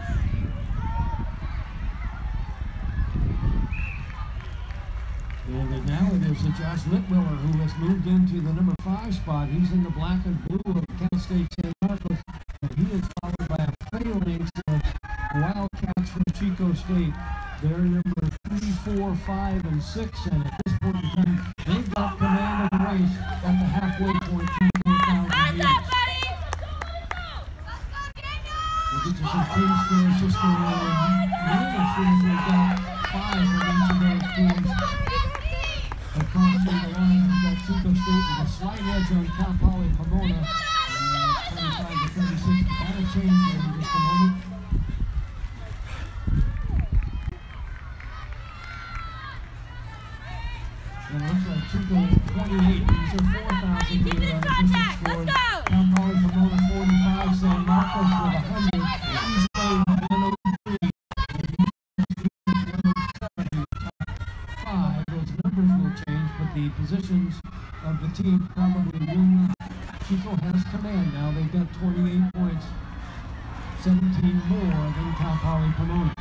And now it is Josh Littwiller who has moved into the number 5 spot. He's in the black and blue of Cal State San Marcos, and he is followed by a phalanx of Wildcats from Chico State. They're number 3, 4, 5, and 6, and at this point in time, they've got command of the race at the halfway point to 4,000 meters. We'll get to some team scores just in a minute as soon as we've got 5 from each of those teams. Across the line, we've got Chico State with a slight edge on Cal Poly Pomona, 25 to 36. That'll change here in just a moment. And it looks like Chico 28. These are 4,000 meter unofficial scores. Cal Poly Pomona 45. San Marcos with 100. East Bay 103. Those numbers will change, but the positions of the team probably will. Chico has command now. They've got 28 points, 17 more than Cal Poly Pomona.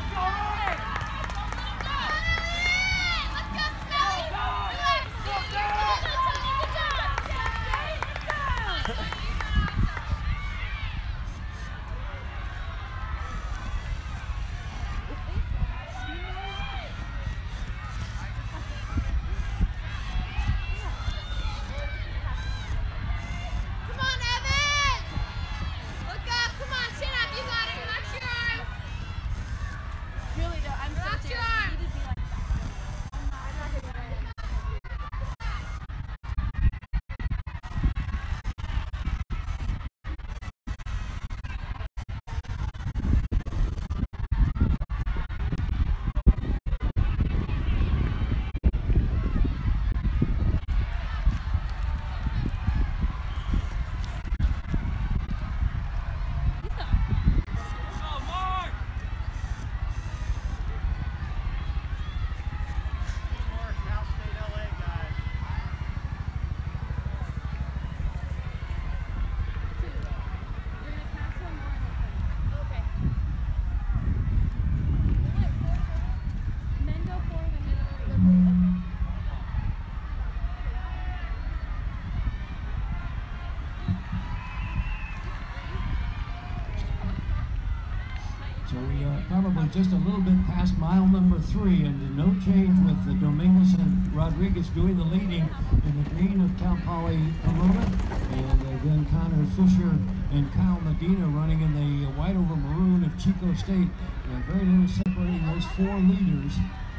Probably just a little bit past mile number 3, and no change with the Dominguez and Rodriguez doing the leading in the green of Cal Poly Pomona, and then Connor Fisher and Kyle Medina running in the white over maroon of Chico State, and very little separating those 4 leaders,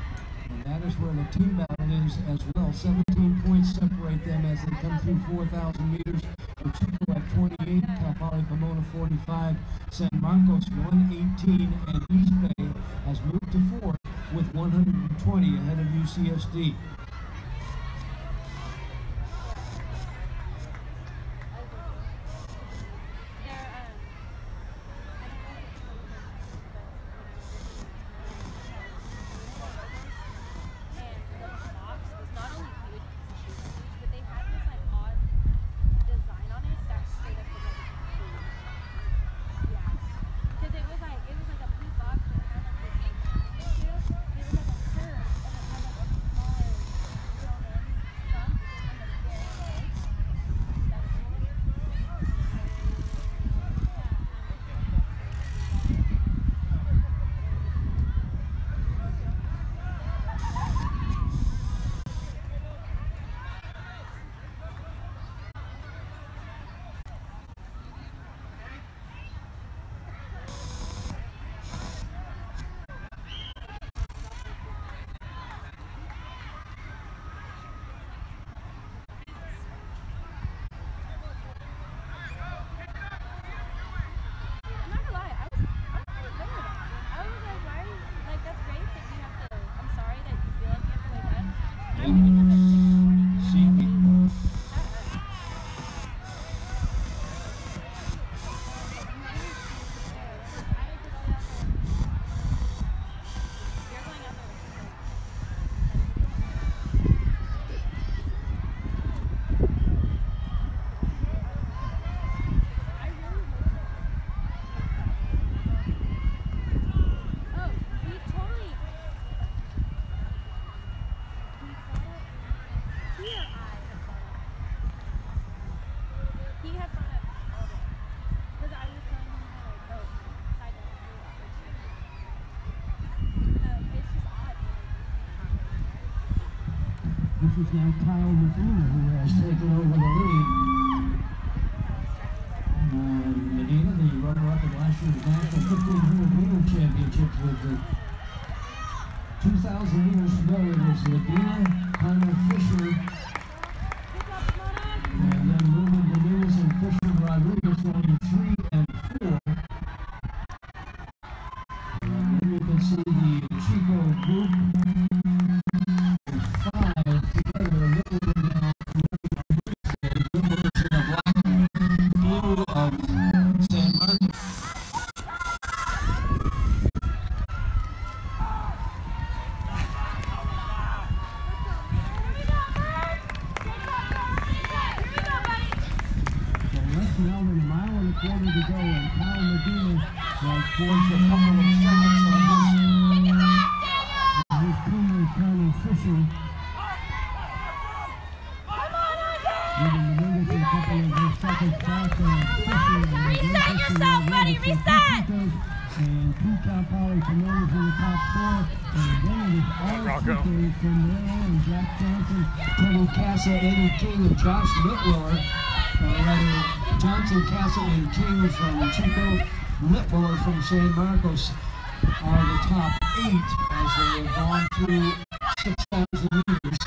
and that is where the team battle is as well. 17 points separate them as they come through 4,000 meters. Chico at 28, Cal Poly Pomona 45, San Marcos 118, and East Bay has moved to 4th with 120 ahead of UCSD. He had brought up all the time. Because I was telling him how, like, oh, side note, it's just odd. This is now Kyle Medina, who has taken over the lead. Medina, the runner-up at last year's National 1500-meter Championships with the 2,000 meters to go. It is Medina, Connor Fisher, and then Ruben Menez and Fisher Rodriguez running 3 and 4. And then you can see the Chico group with 5 together, a little bit down. Blue of San Marcos. Now with a mile and a quarter to go, and Kyle Medina forged a couple of seconds on his teammate Connor Fisher. Even Menendez a couple of his seconds back on Fisher. Reset yourself, buddy, reset! And 2 Cal Poly promoters in the top 4. And then it is all CCAA from there on. Jack Johnson, Tony Casa, Eddie King, and Josh Littler. Johnson, Casa, and King from Chico, Littler from San Marcos are the top 8 as they have gone through 6,000 meters.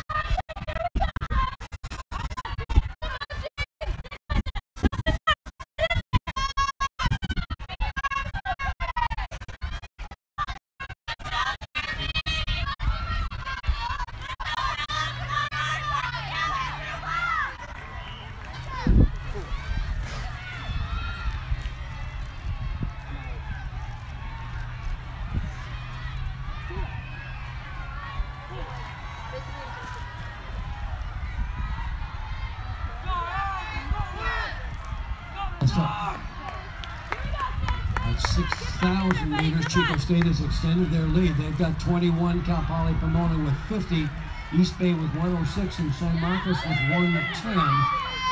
At 6,000 meters, Chico State has extended their lead. They've got 21, Cal Poly Pomona with 50, East Bay with 106, and San Marcos with 110.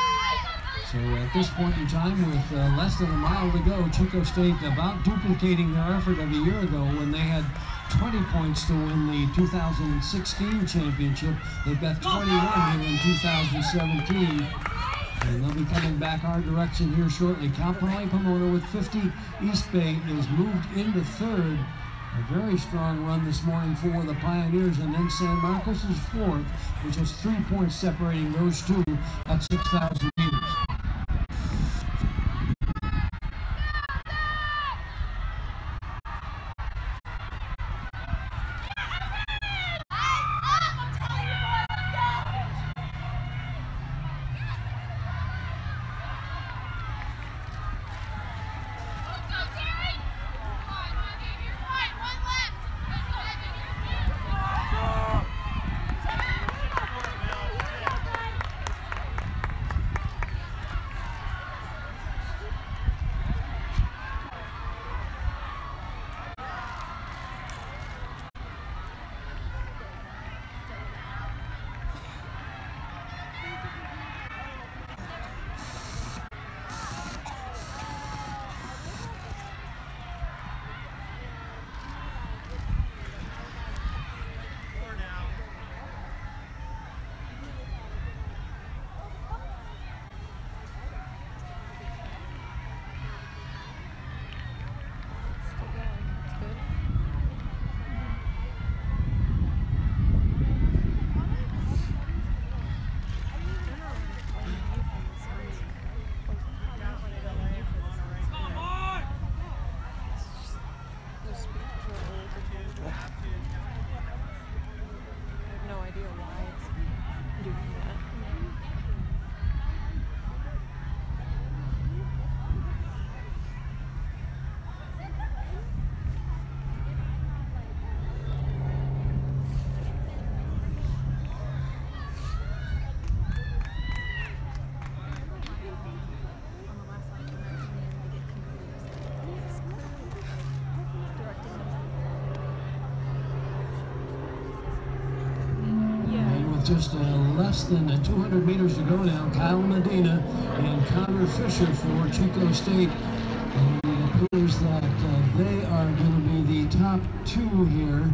So at this point in time, with less than a mile to go, Chico State about duplicating their effort of a year ago when they had 20 points to win the 2016 championship. They've got 21 here in 2017. And they'll be coming back our direction here shortly. Cal Poly Pomona with 50. East Bay is moved into 3rd. A very strong run this morning for the Pioneers. And then San Marcos is 4th, which is 3 points separating those two at 6,000 meters. Just less than 200 meters to go now. Kyle Medina and Connor Fisher for Chico State. And it appears that they are going to be the top two here.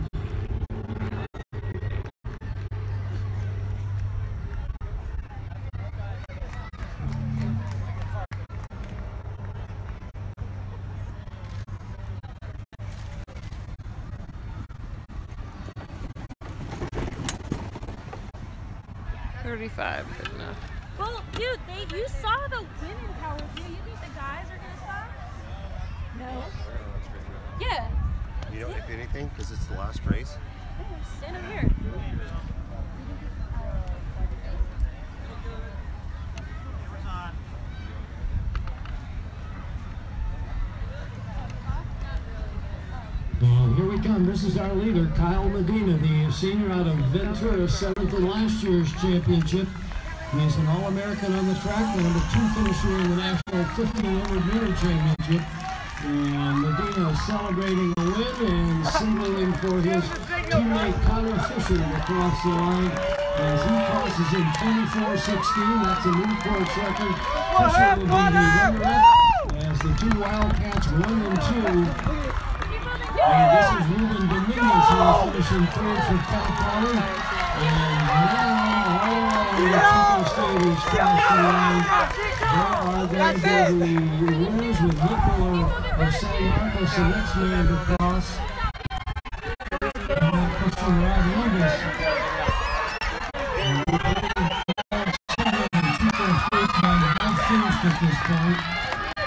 Good enough. Well, dude, you saw the women power through. You think the guys are gonna stop? No. Yeah. You know, if anything, because it's the last race. Stand over here. And here we come. This is our leader, Kyle Medina, the senior out of Ventura, 7th in last year's championship. He's an All-American on the track, number 2 finisher in the National 1500-meter championship. And Medina is celebrating a win and signaling for his teammate Connor Fisher to cross the line as he crosses in 24:16. That's a new course record. Fisher will be the runner-up as the two Wildcats 1 and 2. And this is Ruben Dominguez who will finish in 3rd for Cal Poly. And now all the Chico State is crossed the line. They are going to be the winners with Nicola of San Marcos, the next man to cross. And Christian Rodriguez. Chico State have finished at this point.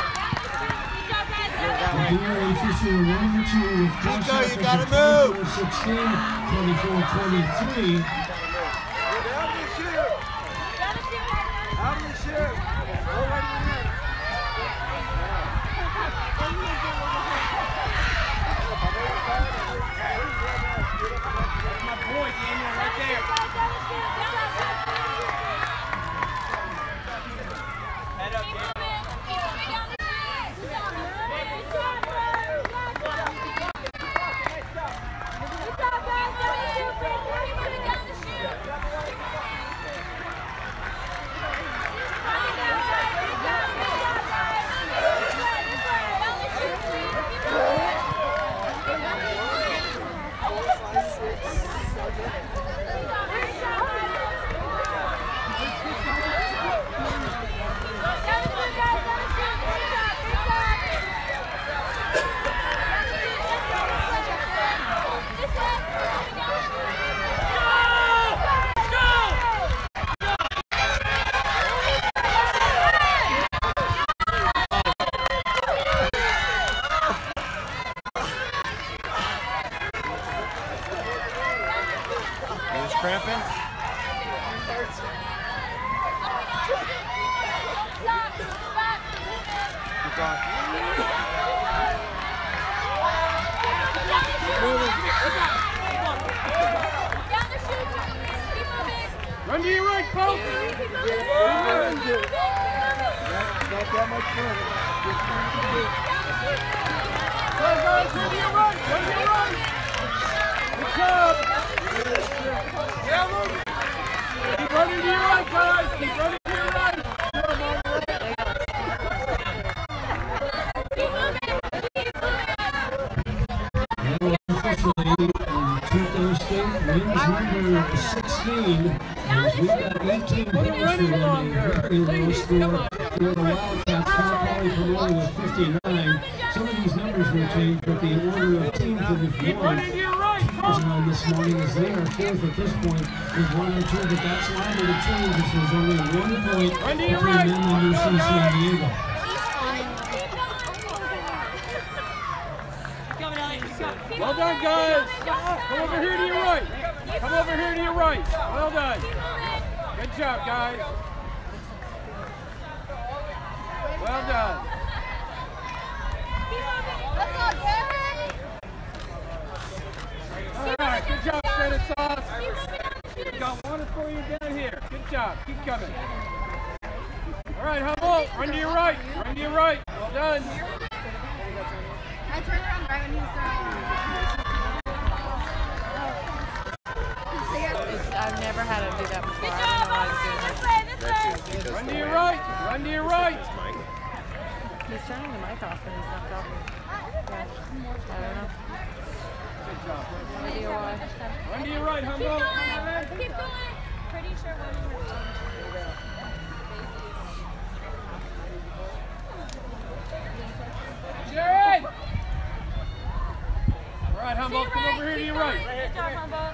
Fisher 1 and 2 with Chico, you gotta move. 16, 24-23. My boy, Daniel, right there. Head up, Daniel. Cramping? Keep going. Run to your right, folks! Not that much further. Go, guys, run to your right! Run to your right! Good job! Keep running to your right, guys! Keep running to your right! Chico State wins number 16. As we've got 18 points for them, a very low score for the Wildcats. Cal Poly promoted with 59. Some of these numbers will change, but the order of teams that have won this morning as they are 4th at this point with 1 and 2, but that's liable to change as there's only 1 point between them and UC San Diego. Well done, guys! Come over here to your right! Come over here to your right! Well done! Good job, guys! Well done! Alright, good job, Stanislaus! We've got one for you down here. Good job, keep coming. Alright, Humboldt, run to your right! Run to your right! Well done! I turned around right when he was throwing. I've never had to do that. that before. I don't know why he's doing that. Run to your right. Run to your right. He's turning the mic off and he's not talking. Yeah. I don't know. Good job. No idea why. Run to your right, Humboldt. Keep going. Pretty sure one of your Jared! All right, Humboldt, come over here to your right. Good job, Humboldt.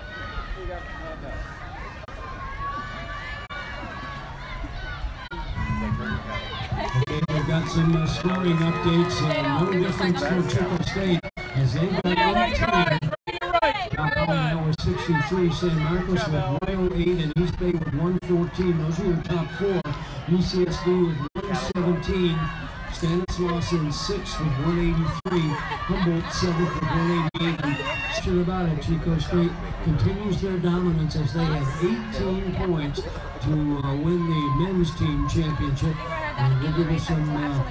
Okay, we've got some scoring updates. No difference for Chico State as they've got 18. Now with 63, San Marcos with 108, and East Bay with 114. Those are your top four. UCSD with 117. Stanislaus in 6th with 183. Humboldt 7th with 188. And sure about it, Chico State continues their dominance as they have 18 points to win the men's team championship. And we'll give you some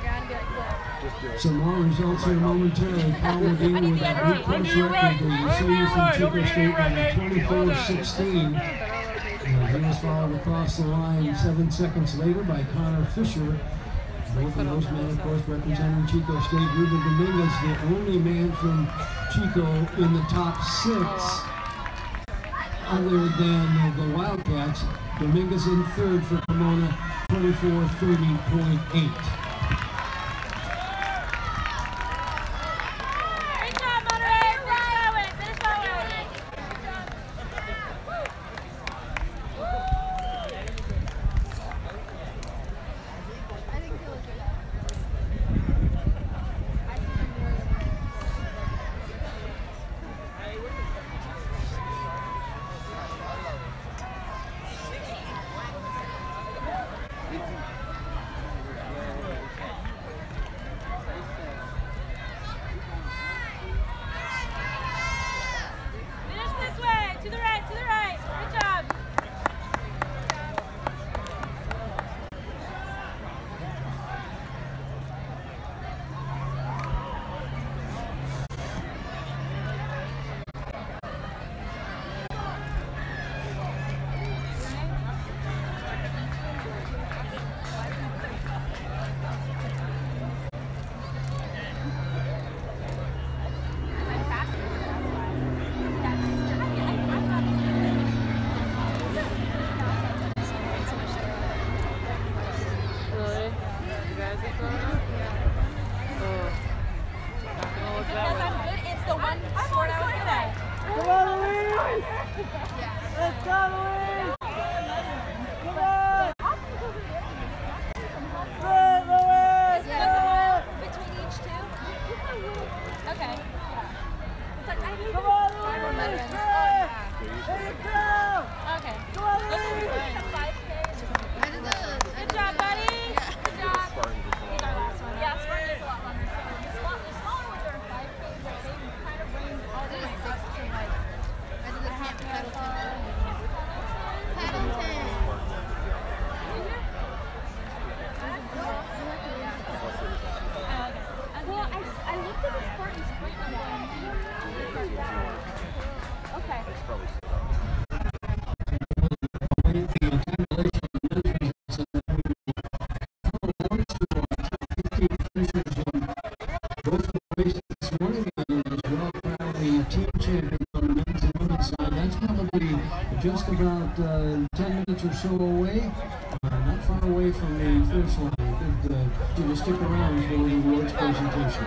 more results here momentarily. Cal Levine with that good course record. The senior from Chico State by 24-16. He was followed across the line 7 seconds later by Connor Fisher. Both of those men, of course, representing Chico State. Ruben Dominguez, the only man from Chico in the top 6, other than the Wildcats. Dominguez in 3rd for Pomona, 24-30.8. Just about 10 minutes or so away, not far away from the finish line. Good to stick around for the awards presentation.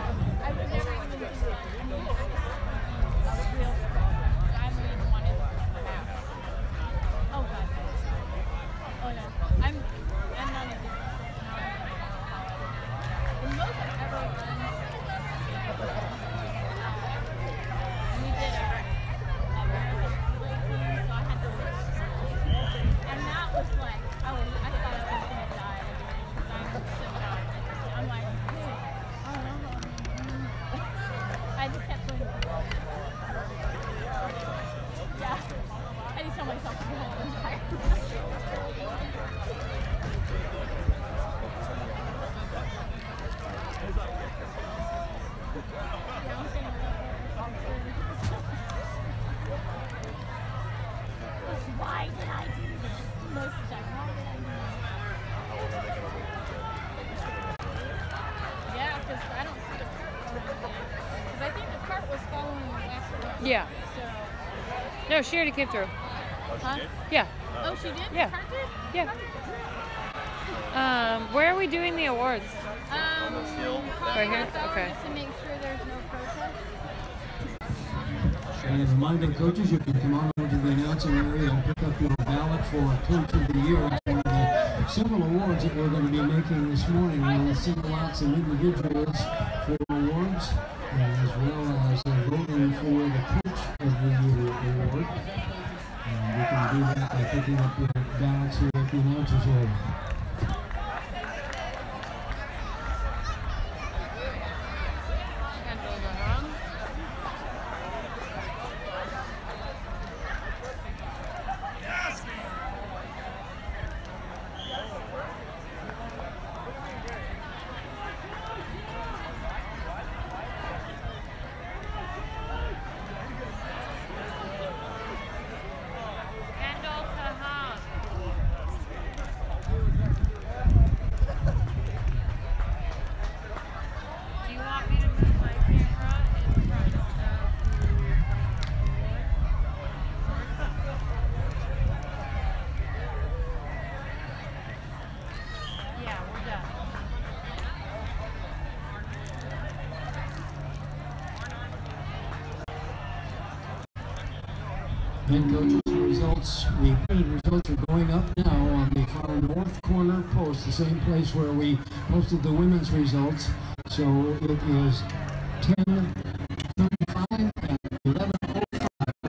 Yeah. So. No, she already came through. Oh, she did? Yeah. Oh, she did? Yeah. Yeah. Where are we doing the awards? Right here? Okay. Just to make sure there's no protest. And as a reminder, coaches, you can come on over to the announcing area and pick up your ballot for Coach of the Year. It's one of the several awards that we're going to be making this morning. We'll single out some individuals for awards, as well as voting for the Coach of the Year award. And you can do that by picking up your ballots here at the announcers area. And coaches, the printed results are going up now on the far north corner post, the same place where we posted the women's results. So it is 10:35 and 11:05.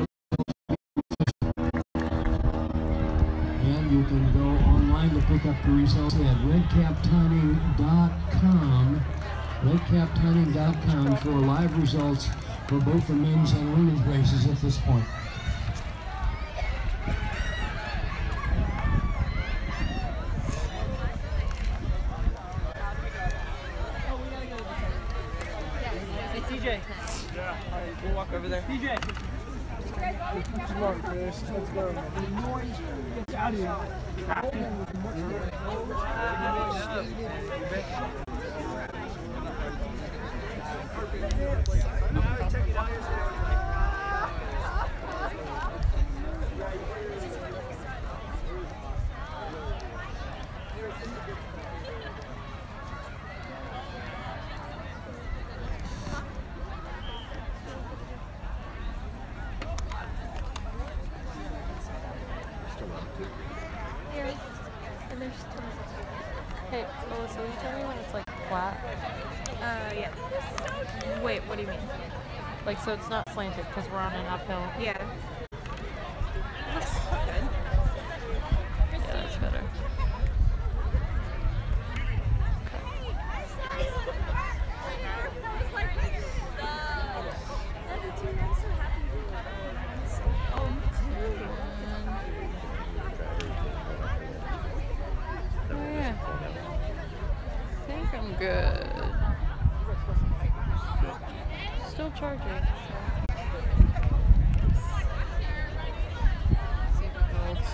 And you can go online to pick up the results at redcaptiming.com. redcaptiming.com for live results for both the men's and women's races at this point. We'll walk over there. DJ! Come on, Chris. Let's go. Get out of here. Hey, Melissa, will you tell me when it's like flat? Yeah. Wait, what do you mean? Like, so it's not slanted because we're on an uphill? Yeah. Looks good. Yeah, that's better. Good. Still charging. See if it holds.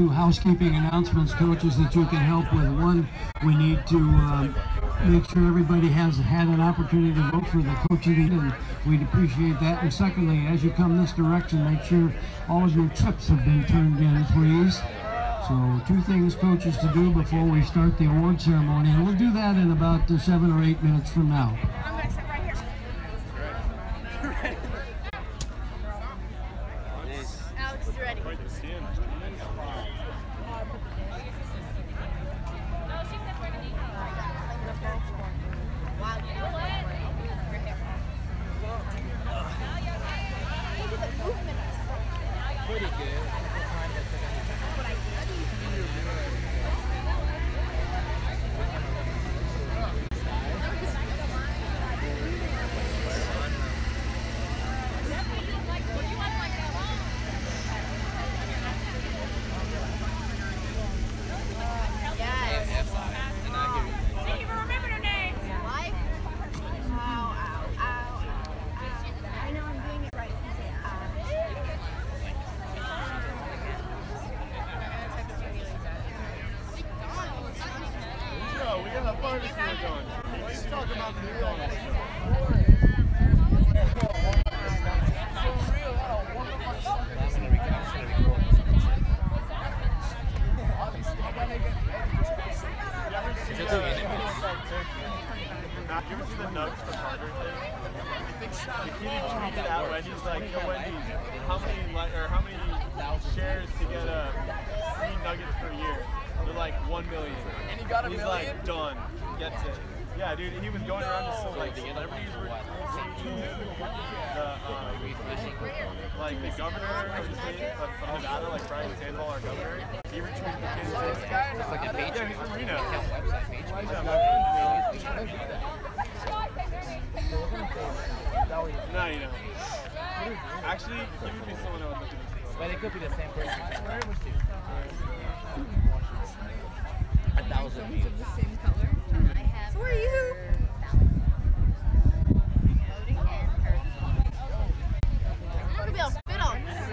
two housekeeping announcements, coaches, that you can help with. One, we need to make sure everybody has had an opportunity to vote for the coach of the year, and we'd appreciate that. And secondly, as you come this direction, make sure all of your chips have been turned in, please. So 2 things, coaches, to do before we start the award ceremony, and we'll do that in about 7 or 8 minutes from now. I'm going to sit right here. Alex is ready. Wow, you know what? Look at the movement. Pretty good. How many shares to get free nuggets per year? They're like 1 million. And he got a He's million? like done. Gets it. Yeah, dude. He was going around to like celebrities were like the governor of the state of Nevada, like Brian Sandoval, our governor. He retweeted the kids. It's like a page. Yeah, he's from Reno. Website page. No, you know. Actually, he would be someone I would look at. But it could be the same person. 1,000 views. The same color. So are you? I'm not gonna be able to fit on this.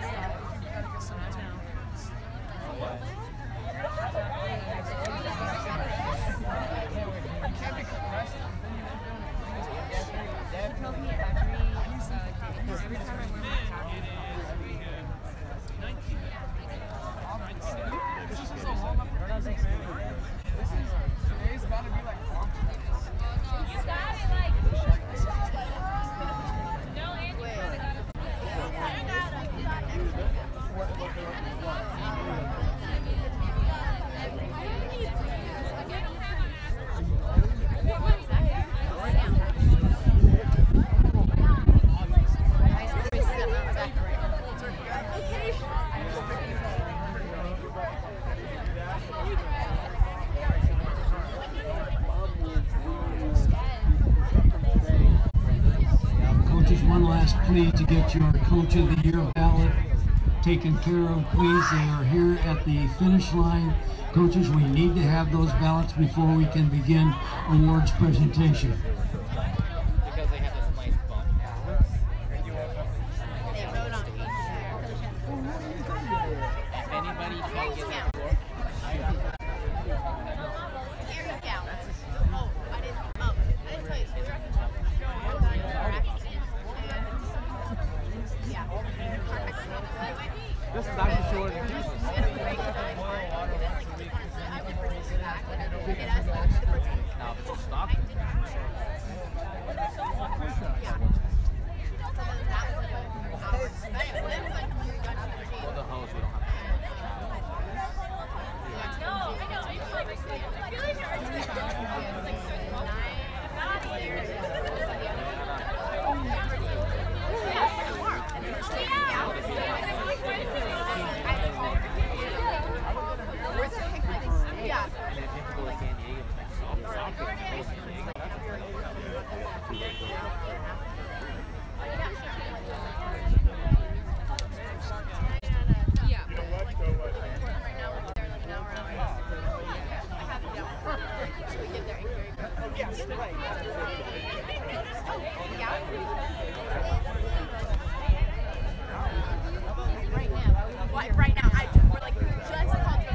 Plea to get your Coach of the Year ballot taken care of, please. They are here at the finish line. Coaches, we need to have those ballots before we can begin awards presentation. Because they have this nice bump. They wrote on each If anybody can't get that score, Here you go. Oh, I didn't tell you. this is actually shorter than this. Now, if it's stock, well, the hose we don't have. Right now, we're like just called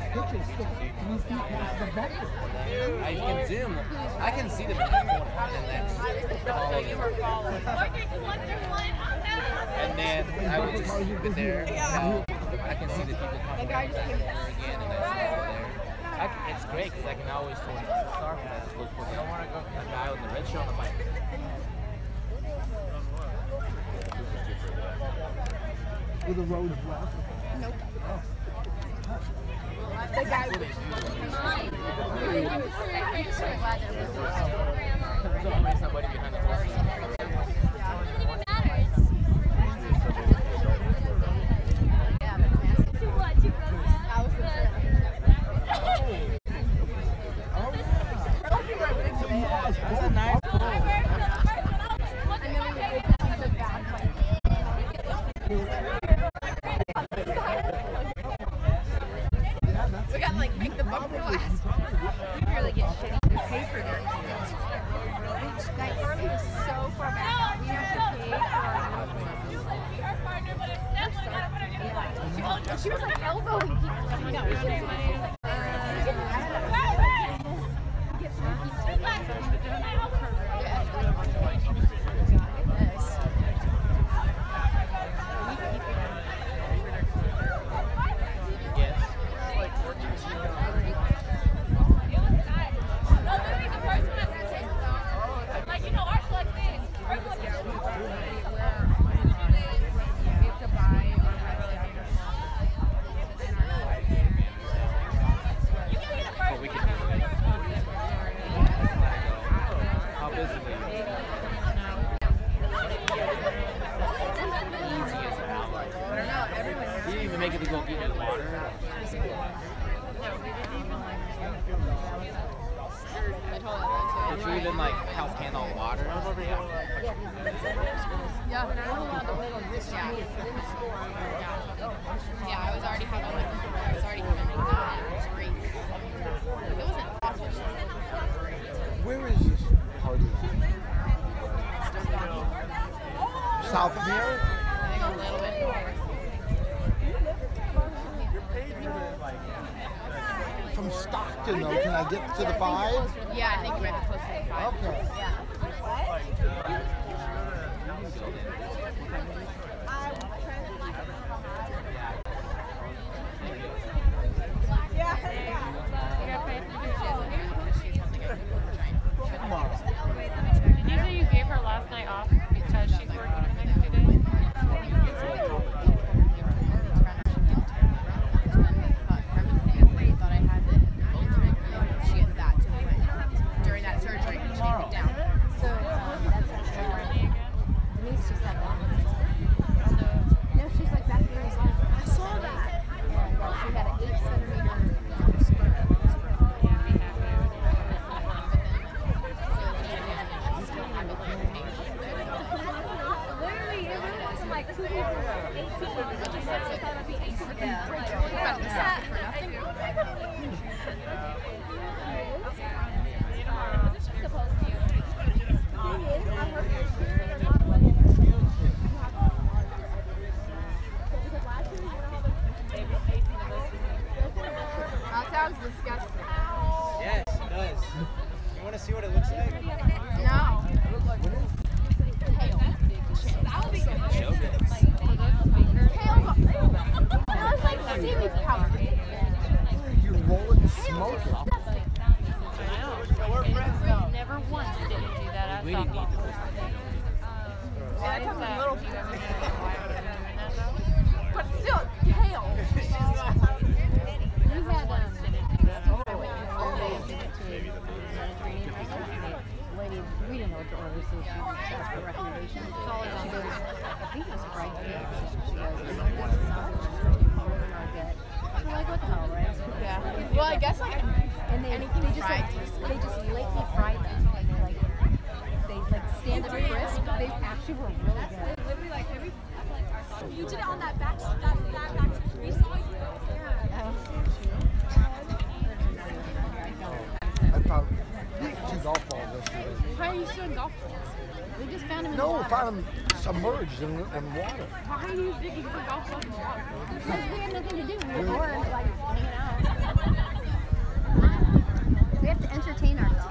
pitches, the vector. I can zoom. I can see the corner and then follow them. And then I would just keep it there. Now I can see the people coming back there again, and I see over there. It's great because I can always change the star when I look for the guy with the red shirt on the bike. With the road left. Nope. Oh. The guy with Somebody behind the horse. we gotta like make the bumper last. We really get shitty. We pay for their kids. That army was so far back. We have to pay for our she was like elbowing people. No, we should make it to go get water. Did you even like help handle water? Yeah. Yeah, I was already having like, I was already having that. It was great. It wasn't awful. Where is this party? South of here? I think a little bit more. From Stockton, though, can I get to the 5? Yeah, I think you might be close to the 5. Okay. Did you say you gave her last night off because she's working the next 2 days? During that surgery, she came down. So that's what she's running again. Denise just had that. No, she's like back there. I saw that. Yeah, she had an 8-centimeter spur. Literally, it was like 2 people. 18. She said she thought it'd be 18. Yeah. That sounds disgusting. Yes, it does. You want to see what it looks like? No. It looks like hail. That would be good. Hail. It looks like seaweed powder. You roll it and smoke it. Never once did you do that at softball. Why is that? But still, hail. We had lady, we didn't know what to order, so she asked for recommendations. She goes, I think it was fried chicken. She goes, we're like, what the hell, right? Yeah. Well, I guess like and they just lightly fry them, and they stand up crisp. They actually were really good. Literally like every. You did it on that back street recently. I found 2 golf balls yesterday. Why are you doing golf balls? We just found them in No, the I water. found them submerged in water. Why are you digging for golf balls in the water? Because we had nothing to do. We were bored, like, hanging out. We have to entertain ourselves.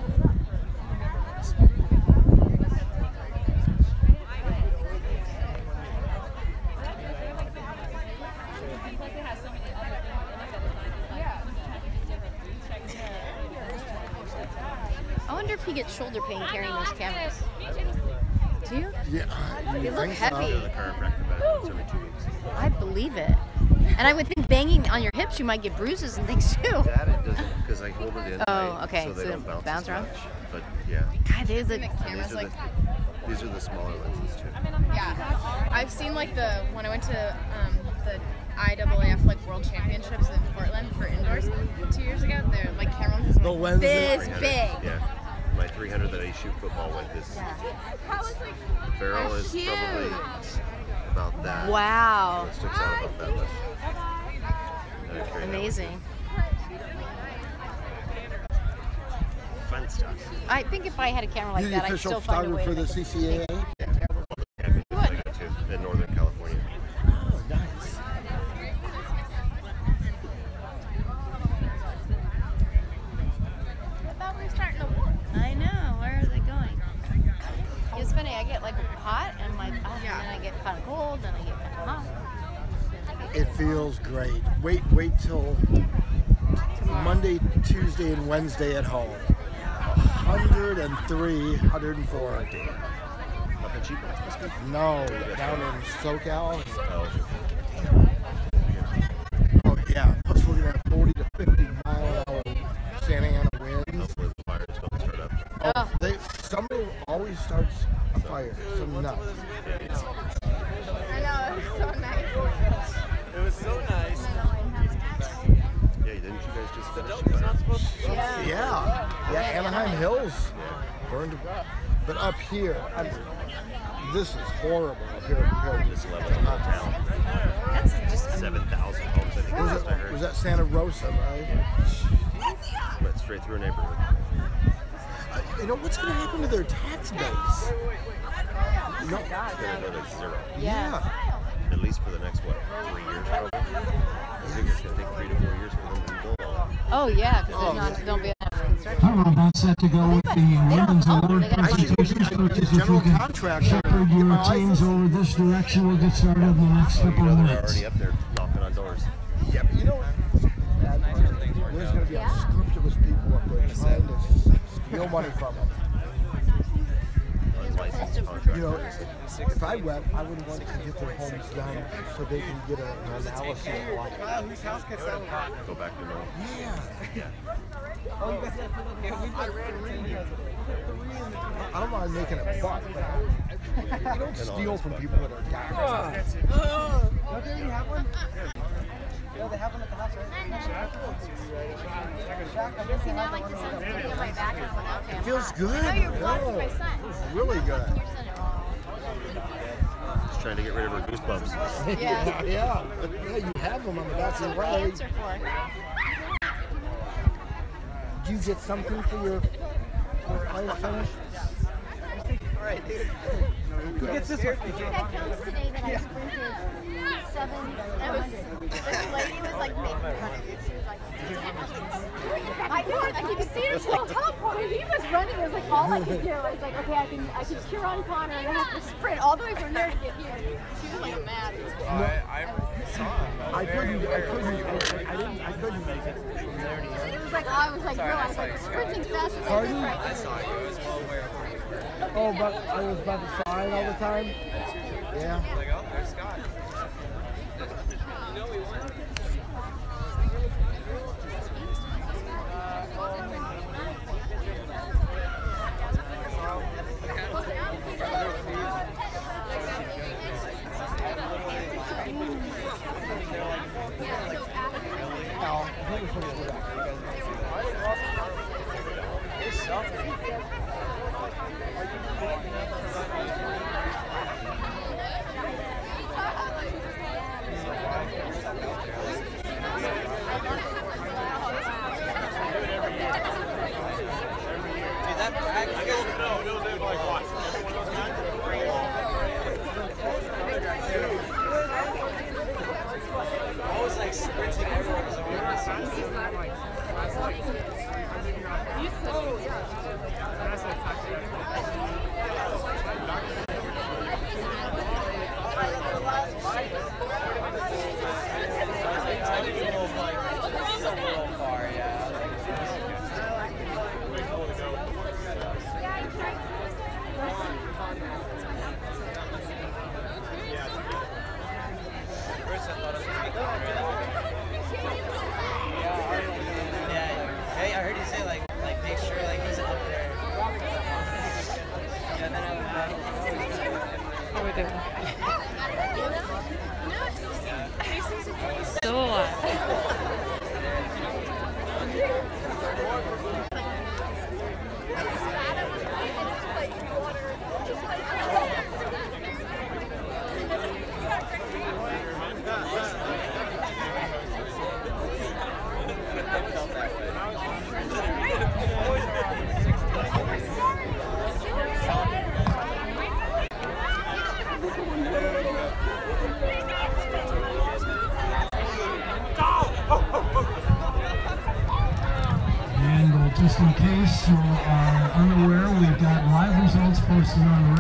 I wonder if he gets shoulder pain carrying those cameras. Do you? Yeah. They look heavy. The chiropractor, but it's every 2 weeks. I believe it. And I would think banging on your hips, you might get bruises and things too. That it doesn't, because I hold it in. Oh, okay. So they So don't bounce as around? much. But yeah. God, there's a These are the smaller lenses too. Yeah, I've seen like when I went to the IAAF like World Championships in Portland for indoors 2 years ago. They're like camera lenses like this big. Yeah, my 300 that I shoot football with is. The barrel is probably about that. Wow. So it sticks out about that much. Amazing. Fun stuff. I think if I had a camera like You're that, the I'd official still find a way photographer to for the make it. CCAA? Yeah. I go to in Northern California. Oh, nice. I thought we were starting to walk. I know. Where are they going? It's funny. I get like hot and and then I get kind of cold, and I get kind of hot. It feels great. Wait till Monday, Tuesday, and Wednesday at home. 103, 104. Nothing cheaper. No, down in SoCal. Oh yeah. Plus we're gonna have 40 to 50 mile an hour Santa Ana winds. Hopefully the fires don't start up. Oh, somebody always starts a fire. Some nuts. I know, it was so nice. It was so nice. Yeah, didn't you guys just finish? Yeah, Anaheim Hills burned. But up here, this is horrible up here compared to this level of town. That's just 7,000 homes, I think. last I heard. Was that Santa Rosa, right? Went straight through a neighborhood. You know, what's going to happen to their tax base? It's going to go to zero. Yeah. At least for the next, 3 years probably? I think it's going to take 3 to 4 years for them to rebuild all of it. Oh yeah, because don't be enough construction. All right, that's set to go with the women's award presentations. Coaches, if you can shepherd your teams over this direction, we'll get started in the next couple of They're minutes. already up there knocking on doors. Yeah, but you know what? There's going to be unscrupulous people up there trying to steal money from them. Unlicensed contractors. You know, if I went, I would want to get their homes done so they can get an analysis of like, whose house gets that one? Go back to normal. Yeah. Oh, you guys I don't mind making a buck, but you don't steal from people that are dying. Don't they already have one? Yeah, they have one at the house, right? It feels good. I know you're vlogging my son. It's really good. Just trying to get rid of her goosebumps. Yeah. Yeah, you have them on the back of your leg. Answer for. Did you get something for your fire finish? Alright, dude. Who gets this one? That counts today that I sprinted 700. This lady was like making fun of you. She was like, I know, I keep seeing her so top. He was running. It was like all I could do. I was like, okay, I can cheer on Connor, and I have to sprint all the way from there to get here. She was like mad. I saw him. I couldn't make it from there to here. It was like, I was like, girl, I was like sprinting fast as I could. I saw you. It was all the way up. Oh, but I was by the sign all the time? Yeah. Like, oh, there's Scott. You know we won. Still alive. Just in case you are unaware, we've got live results posted on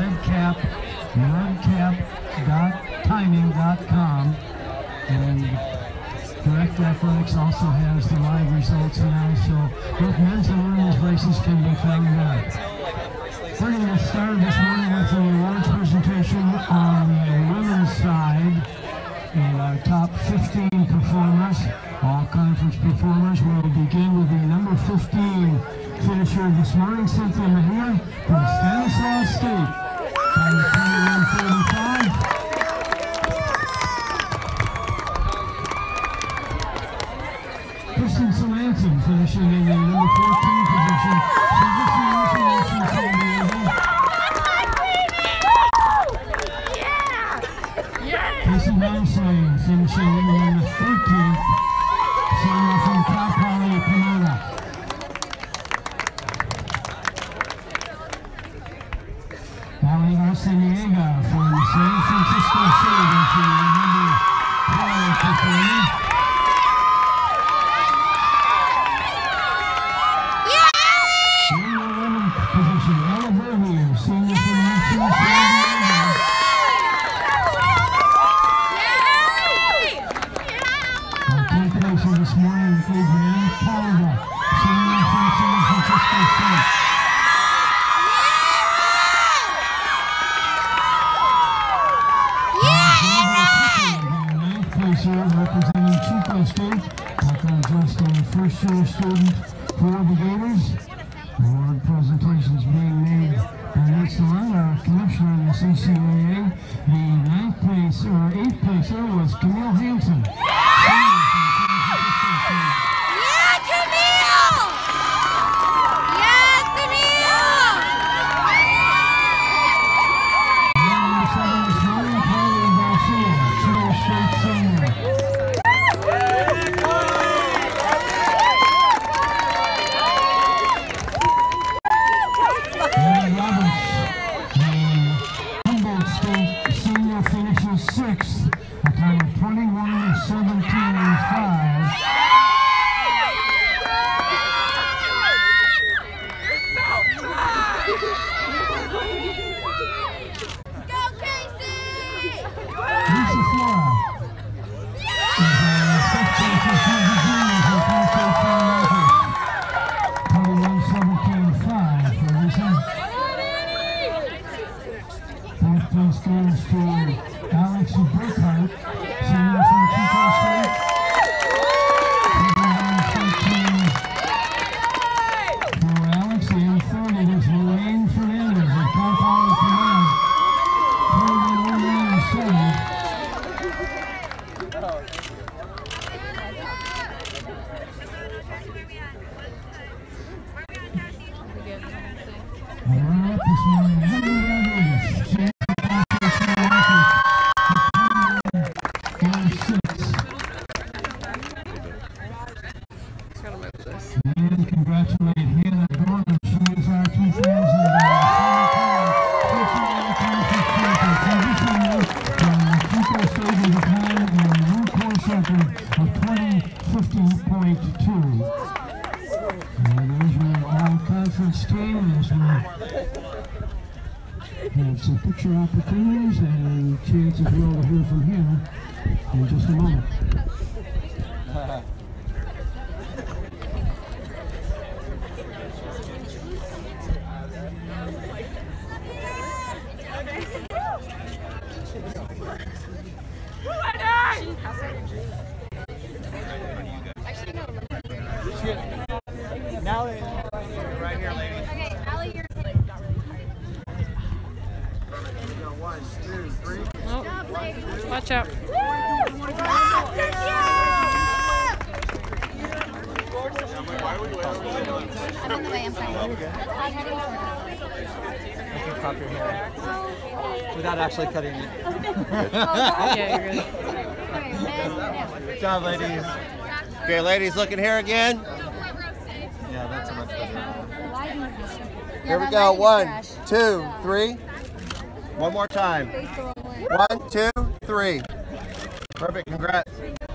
redcap.timing.com, and Direct Athletics also has the live results now, so both men's and women's races can be found there. We're going to get started this morning with the awards presentation on the women's side. And our top 15 performers, all conference performers, will begin with the number 15 finisher this morning, Cynthia Mahia from Stanislaus State. Time 21:35. Kristen Salanton finishing in the number 14 position. She's just in San Diego. Casey Mosley finishing in the 13th, senior from Cal Poly Pomona. Allie Arciniega from San Francisco State into the number 12 performer. Senior 11th position, Ella Vermeer, senior from National San Diego. This morning, Adrienne Calva, senior from San Francisco State. Ninth placer representing Chico State, just a first-year student for the Gators. Award presentations being made by Nick Salon, our commissioner in the CCAA. The ninth placer, or eighth placer, was Camille Hansen. Sixth, a time of 21:17.5. Go Casey! Lisa Flora is fifth place for Virginia from Cal State San Marcos. 21:17.5 for Lisa. Fourth place goes to Alex Burkhart, senior from Chico State. 21:13 for Alex, and third it is Lorraine Fernandez of Cal Poly Pomona. 21:17. And runner up this morning, Henry Rodriguez. And congratulate Hannah Dorman. She is our 2017 conference champion, from Chico State with a time in the new course record of 20:15.2. And there's your all-conference team as we have some picture opportunities and chance as well to hear from him in just a moment. Now right here, lady. Okay, Allie, you're 1, 2, 3. Watch out. I'm in the way, I'm sorry. You can crop your hair without actually cutting it. Yeah, you're good. Good job, ladies. Okay, ladies, looking here again. Yeah, that's much better. Here we go. 1, 2, 3. One more time. 1, 2, 3. Perfect. Congrats.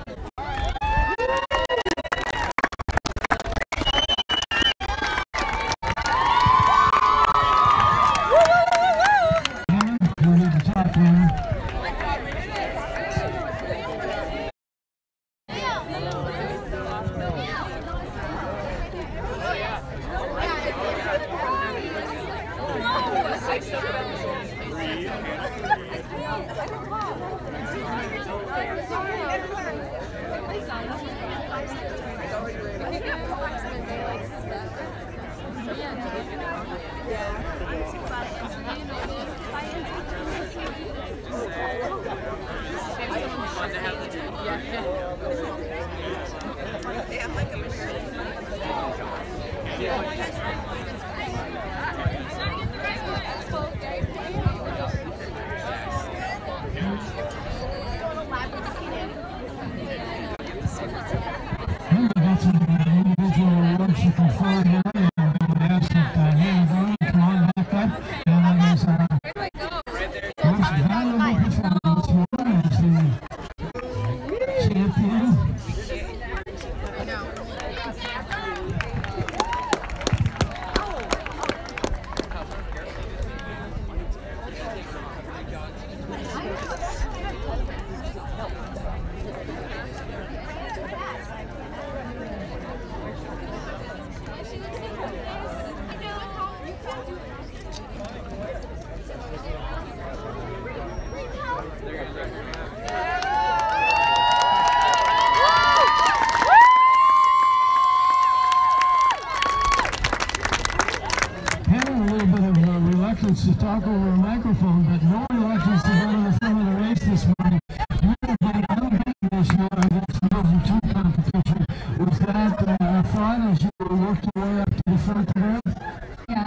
To talk over a microphone, but no reluctance to go to the front of the race this morning. You have been unbeaten this year against the Division 2 competition. Was that fun as you worked your way up to the front there? Yeah.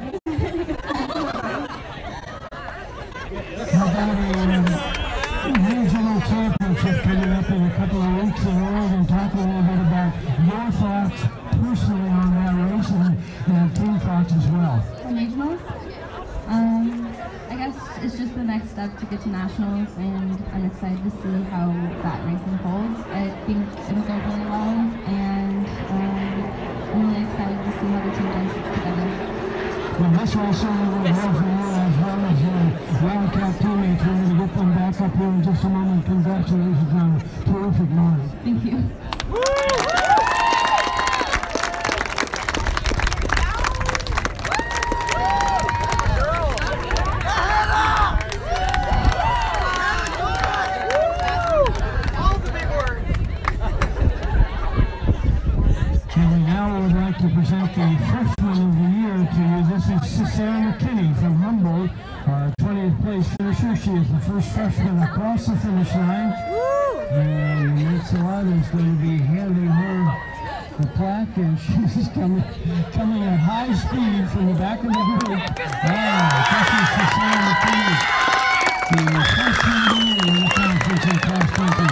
How about a regional championship coming up in a couple of weeks in Oregon? Talk a little bit about your thoughts personally on that race and team thoughts as well. On regionals? I guess it's just the next step to get to nationals, and I'm excited to see how that race unfolds. I think it'll go really well, and I'm really excited to see how the team does together. Well, this race certainly will help for you as well as your Wildcat teammates. We're going to get them back up here in just a moment. Congratulations on a terrific morning. Thank you. To present the freshman of the year to you. This is Ceres from Humboldt, our 20th place finisher. She is the first freshman across the finish line. And Mitch Salada is going to be handing her the plaque, and she's coming at high speed from the back of the group. This is Ceres, the freshman of the year in the conference in cross country.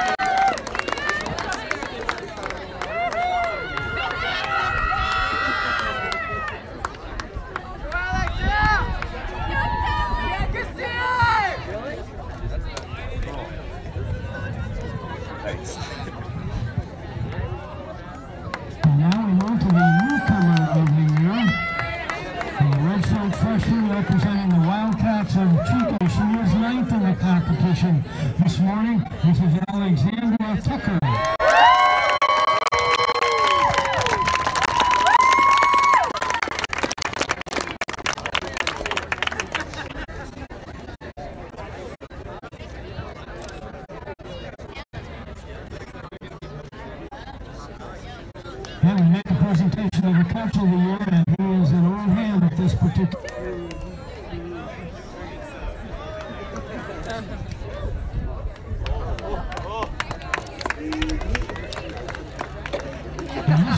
Representing the Wildcats of Chico. She was 9th in the competition this morning. This is Alexandra Tucker. And we make a presentation of the coach of the year, and he is an old hand at this particular.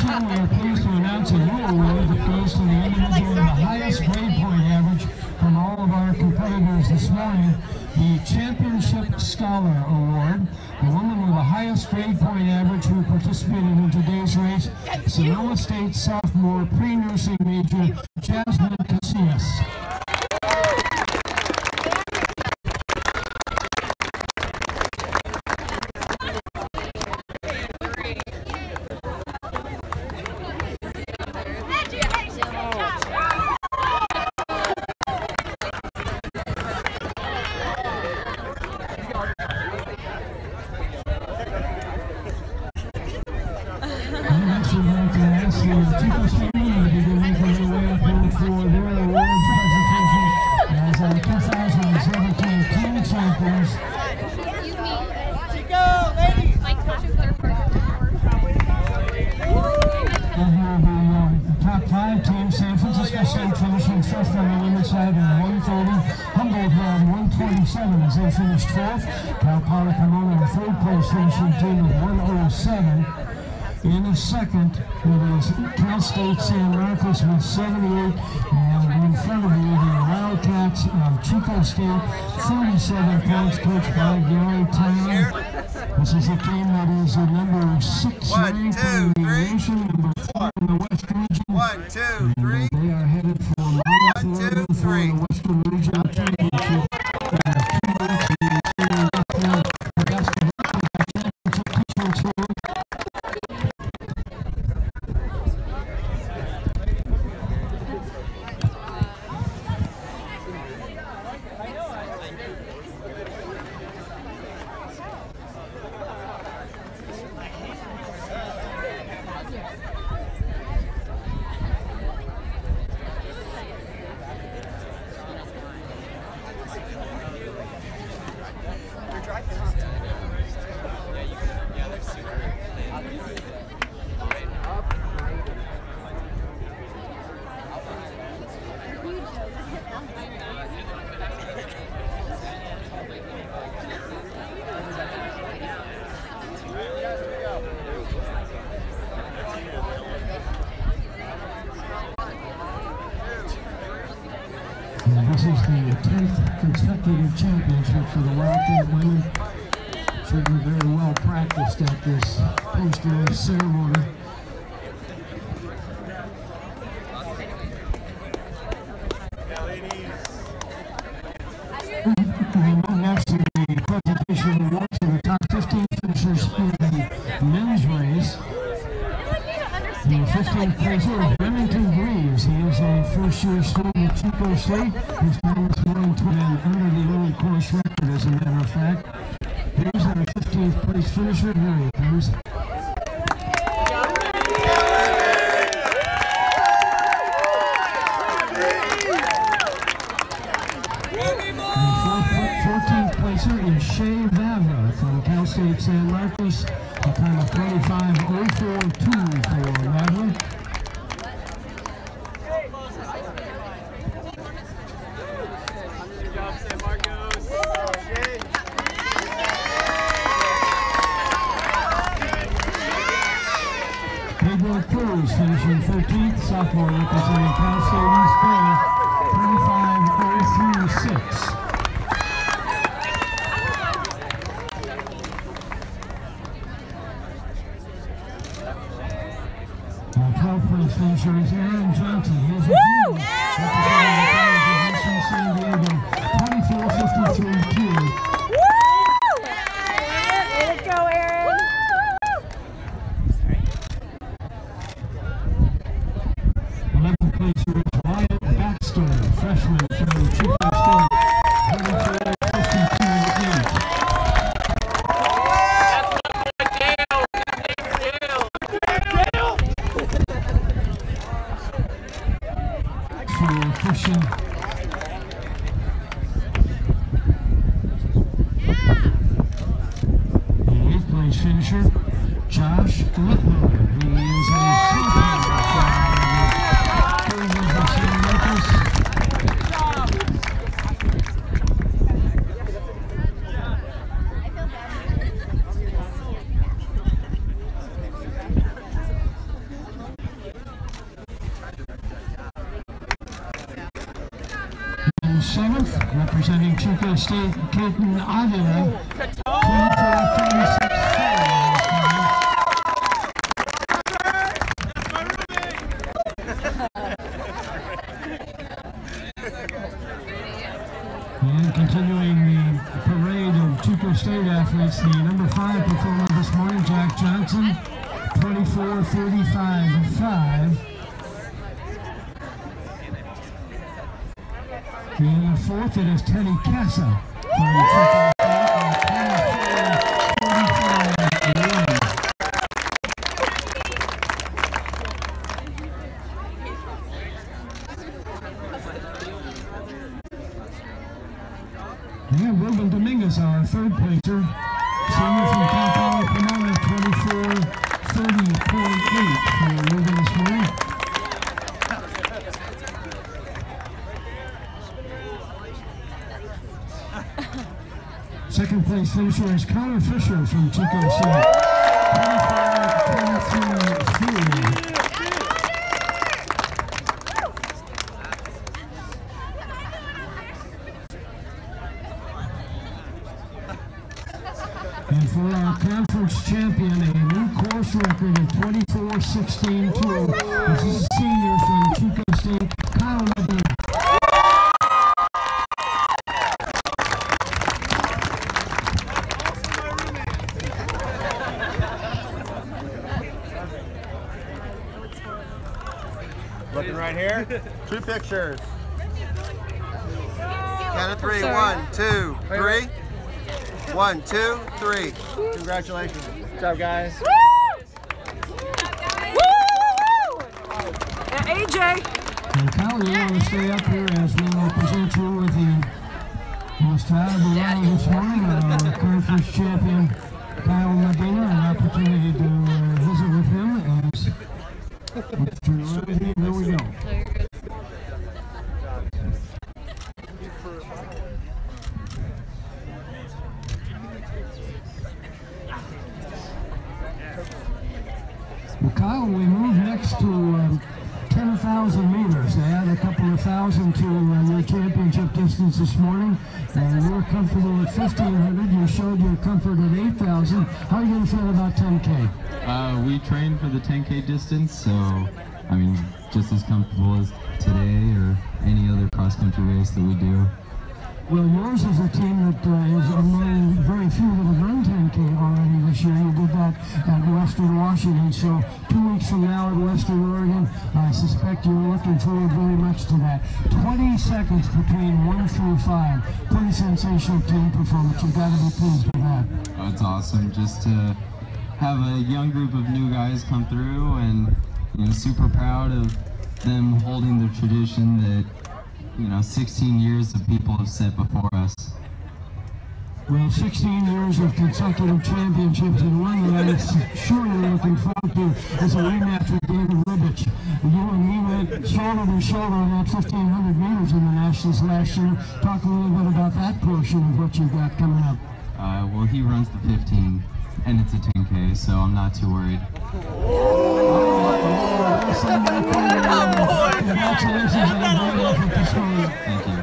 gentlemen, we are pleased to announce a new award that goes to the individual with the highest grade point average from all of our competitors this morning, the Championship Scholar Award. The woman with the highest grade point average who participated in today's race, Sonoma State sophomore pre-nursing major Jasmine Casillas. In the second, it is Cal State San Marcos with 78, and in front of you, the Wildcats of Chico State, 37 points, coached by Gary Tyler. This is a team that is the number 6 ranked in the nation, number 4 in the West region. 1, 2, 3. And they are headed for Montana for the Western Regional Championship. This is the 10th consecutive championship for the Wildcat women. Certainly very well practiced at this post-race ceremony. We move next to the presentation of awards for the top 15 finishers in the men's race. The 15th placer is Remington Greaves. He is a first-year student at Chico State. His time is 1:20 under the early course record, as a matter of fact. Here's our 15th place finisher. Here he comes. The 14th placer is Shea Vavra from Cal State San Marcos. A time of 25:04.2 for Vavra. Pedro Cruz finishing 13th, sophomore representing Cal State East Bay, 25:036. 12th place finisher is Aaron Johnson. He is a junior representing the College of San Diego, 24:53.2. Way to go, Aaron! 11th placer is Wyatt Baxter, freshman from Chico State, 24:52.8. For Christian. The 8th place finisher, Josh Littler. He is a sophomore from San Marcos. representing Chico State, Keaton Avila, 24-36. And continuing the parade of Chico State athletes, the number 5 performer this morning, Jack Johnson, 24-35-5. And the 4th, it is Teddy Casa from Chico State, 24-35-1. And Ruben Dominguez, our 3rd placer, senior from Calif, Pomona, 24-30.8 for Ruben this morning. Second place finisher is Connor Fisher from Chico State, 25-23.3. And for our conference champion, a new course record of 24-16-2. This is a senior from Chico State, Kyle Medina. Looking right here. 2 pictures. Count of 3. 1, 2, 3. 1, 2, 3. Congratulations. Good job, guys. Woo! And AJ. And Kyle, you want to stay up here as we will present you with the most valuable round this morning, our conference champion, Kyle Medina, an opportunity to visit with him. Here we go. Well, Kyle, we move next to 10,000 meters. They add a couple of thousand to your championship distance this morning. And you're comfortable at 1,500. You showed your comfort at 8,000. How are you going to feel about 10K? We trained for the 10K distance, so I mean, just as comfortable as today or any other cross-country race that we do. Well, yours is a team that is among very few that have run 10K already this year. You did that at Western Washington, so 2 weeks from now at Western Oregon, I suspect you're looking forward very much to that. 20 seconds between 1 through 5. Pretty sensational team performance. You've got to be pleased with that. Oh, it's awesome just to have a young group of new guys come through, and super proud of them holding the tradition that 16 years of people have set before us. Well, 16 years of consecutive championships in one that I'm sure you're looking forward to is a rematch with David Ribich. You and he went shoulder to shoulder in that 1,500 meters in the Nationals last year. Talk a little bit about that portion of what you've got coming up. Well, he runs the 15, and it's a 10K, so I'm not too worried. Congratulations on a great effort this morning. Thank you.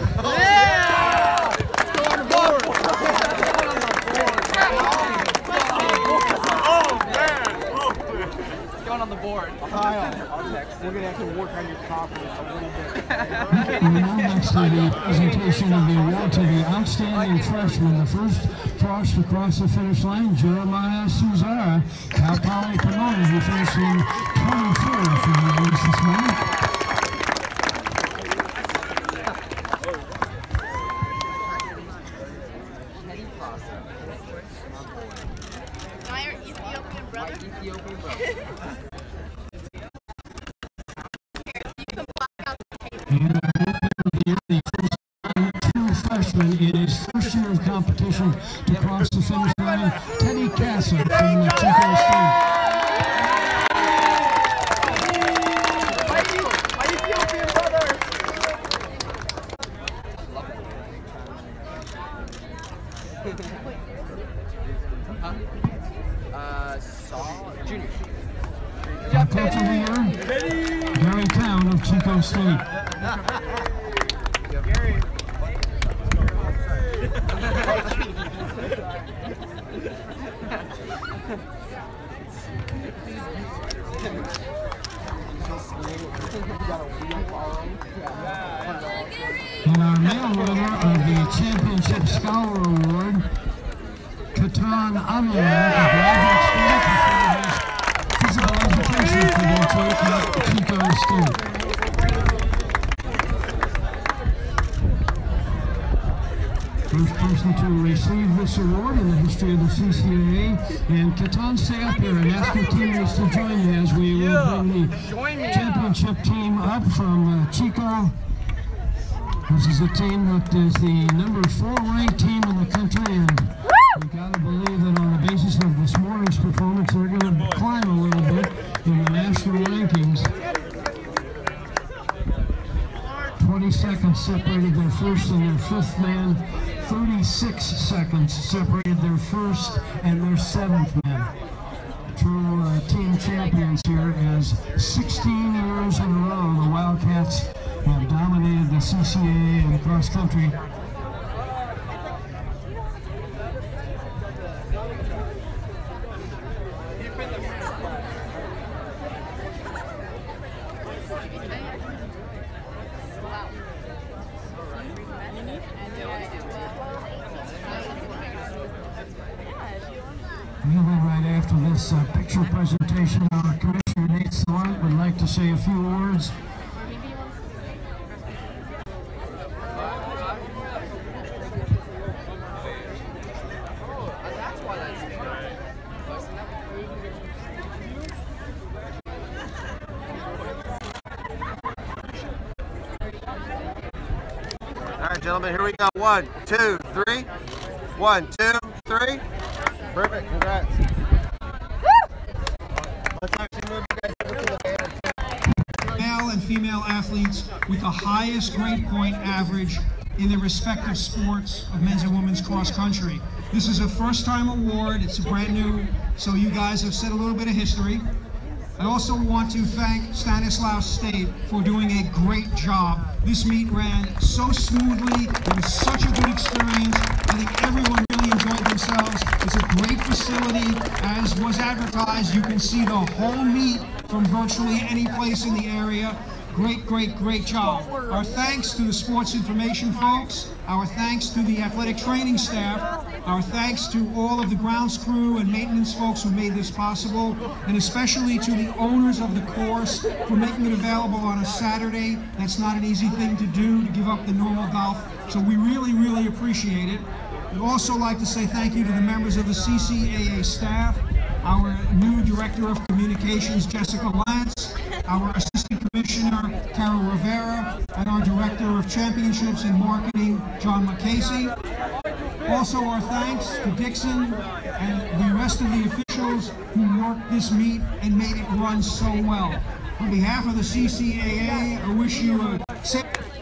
Going on the board. Kyle, we're going to have to work on your confidence a little bit. Now next to the presentation of the award to the outstanding freshman, the first frost across the finish line, Jeremiah Suzara, Cal Poly Pomona, who finished in 24 for the race this morning. Ethiopian brother. Ethiopian brother. And the first 2 freshmen in his first year of competition to cross the finish line, Teddy Casa from Chico State. My Ethiopian brother. Junior. Coach of the year, Gary Town of Chico State. John physical education for their take at Chico State. First person to receive this award in the history of the CCAA. And Catan, stay up here and ask your teammates to join you as we will bring the championship team up from Chico. This is a team that is the number 4 ranked team in the country, and we gotta believe that on the basis of this morning's performance, they're gonna climb a little bit in the national rankings. 20 seconds separated their first and their fifth man. 36 seconds separated their first and their 7th man. True team champions here, as 16 years in a row the Wildcats have dominated the CCAA in cross country. Right after this picture presentation, our Commissioner Nate Sallant would like to say a few words. All right, gentlemen, here we go. 1, 2, 3. 1, 2, 3. Perfect, congrats. Let's actually move you guys over to the banner. Male and female athletes with the highest grade point average in their respective sports of men's and women's cross country. This is a first time award, it's a brand new, so you guys have set a little bit of history. I also want to thank Stanislaus State for doing a great job. This meet ran so smoothly, it was such a good experience. I think everyone really enjoyed themselves. It's a great facility, as was advertised. You can see the whole meet from virtually any place in the area. Great, great, great job. Our thanks to the sports information folks, our thanks to the athletic training staff, our thanks to all of the grounds crew and maintenance folks who made this possible, and especially to the owners of the course for making it available on a Saturday. That's not an easy thing to do, to give up the normal golf, so we really, really appreciate it. We'd also like to say thank you to the members of the CCAA staff, our new Director of Communications, Jessica Lance, our Assistant Commissioner, Carol Rivera, and our Director of Championships and Marketing, John McCasey. Also our thanks to Dixon and the rest of the officials who worked this meet and made it run so well. On behalf of the CCAA, I wish you a safe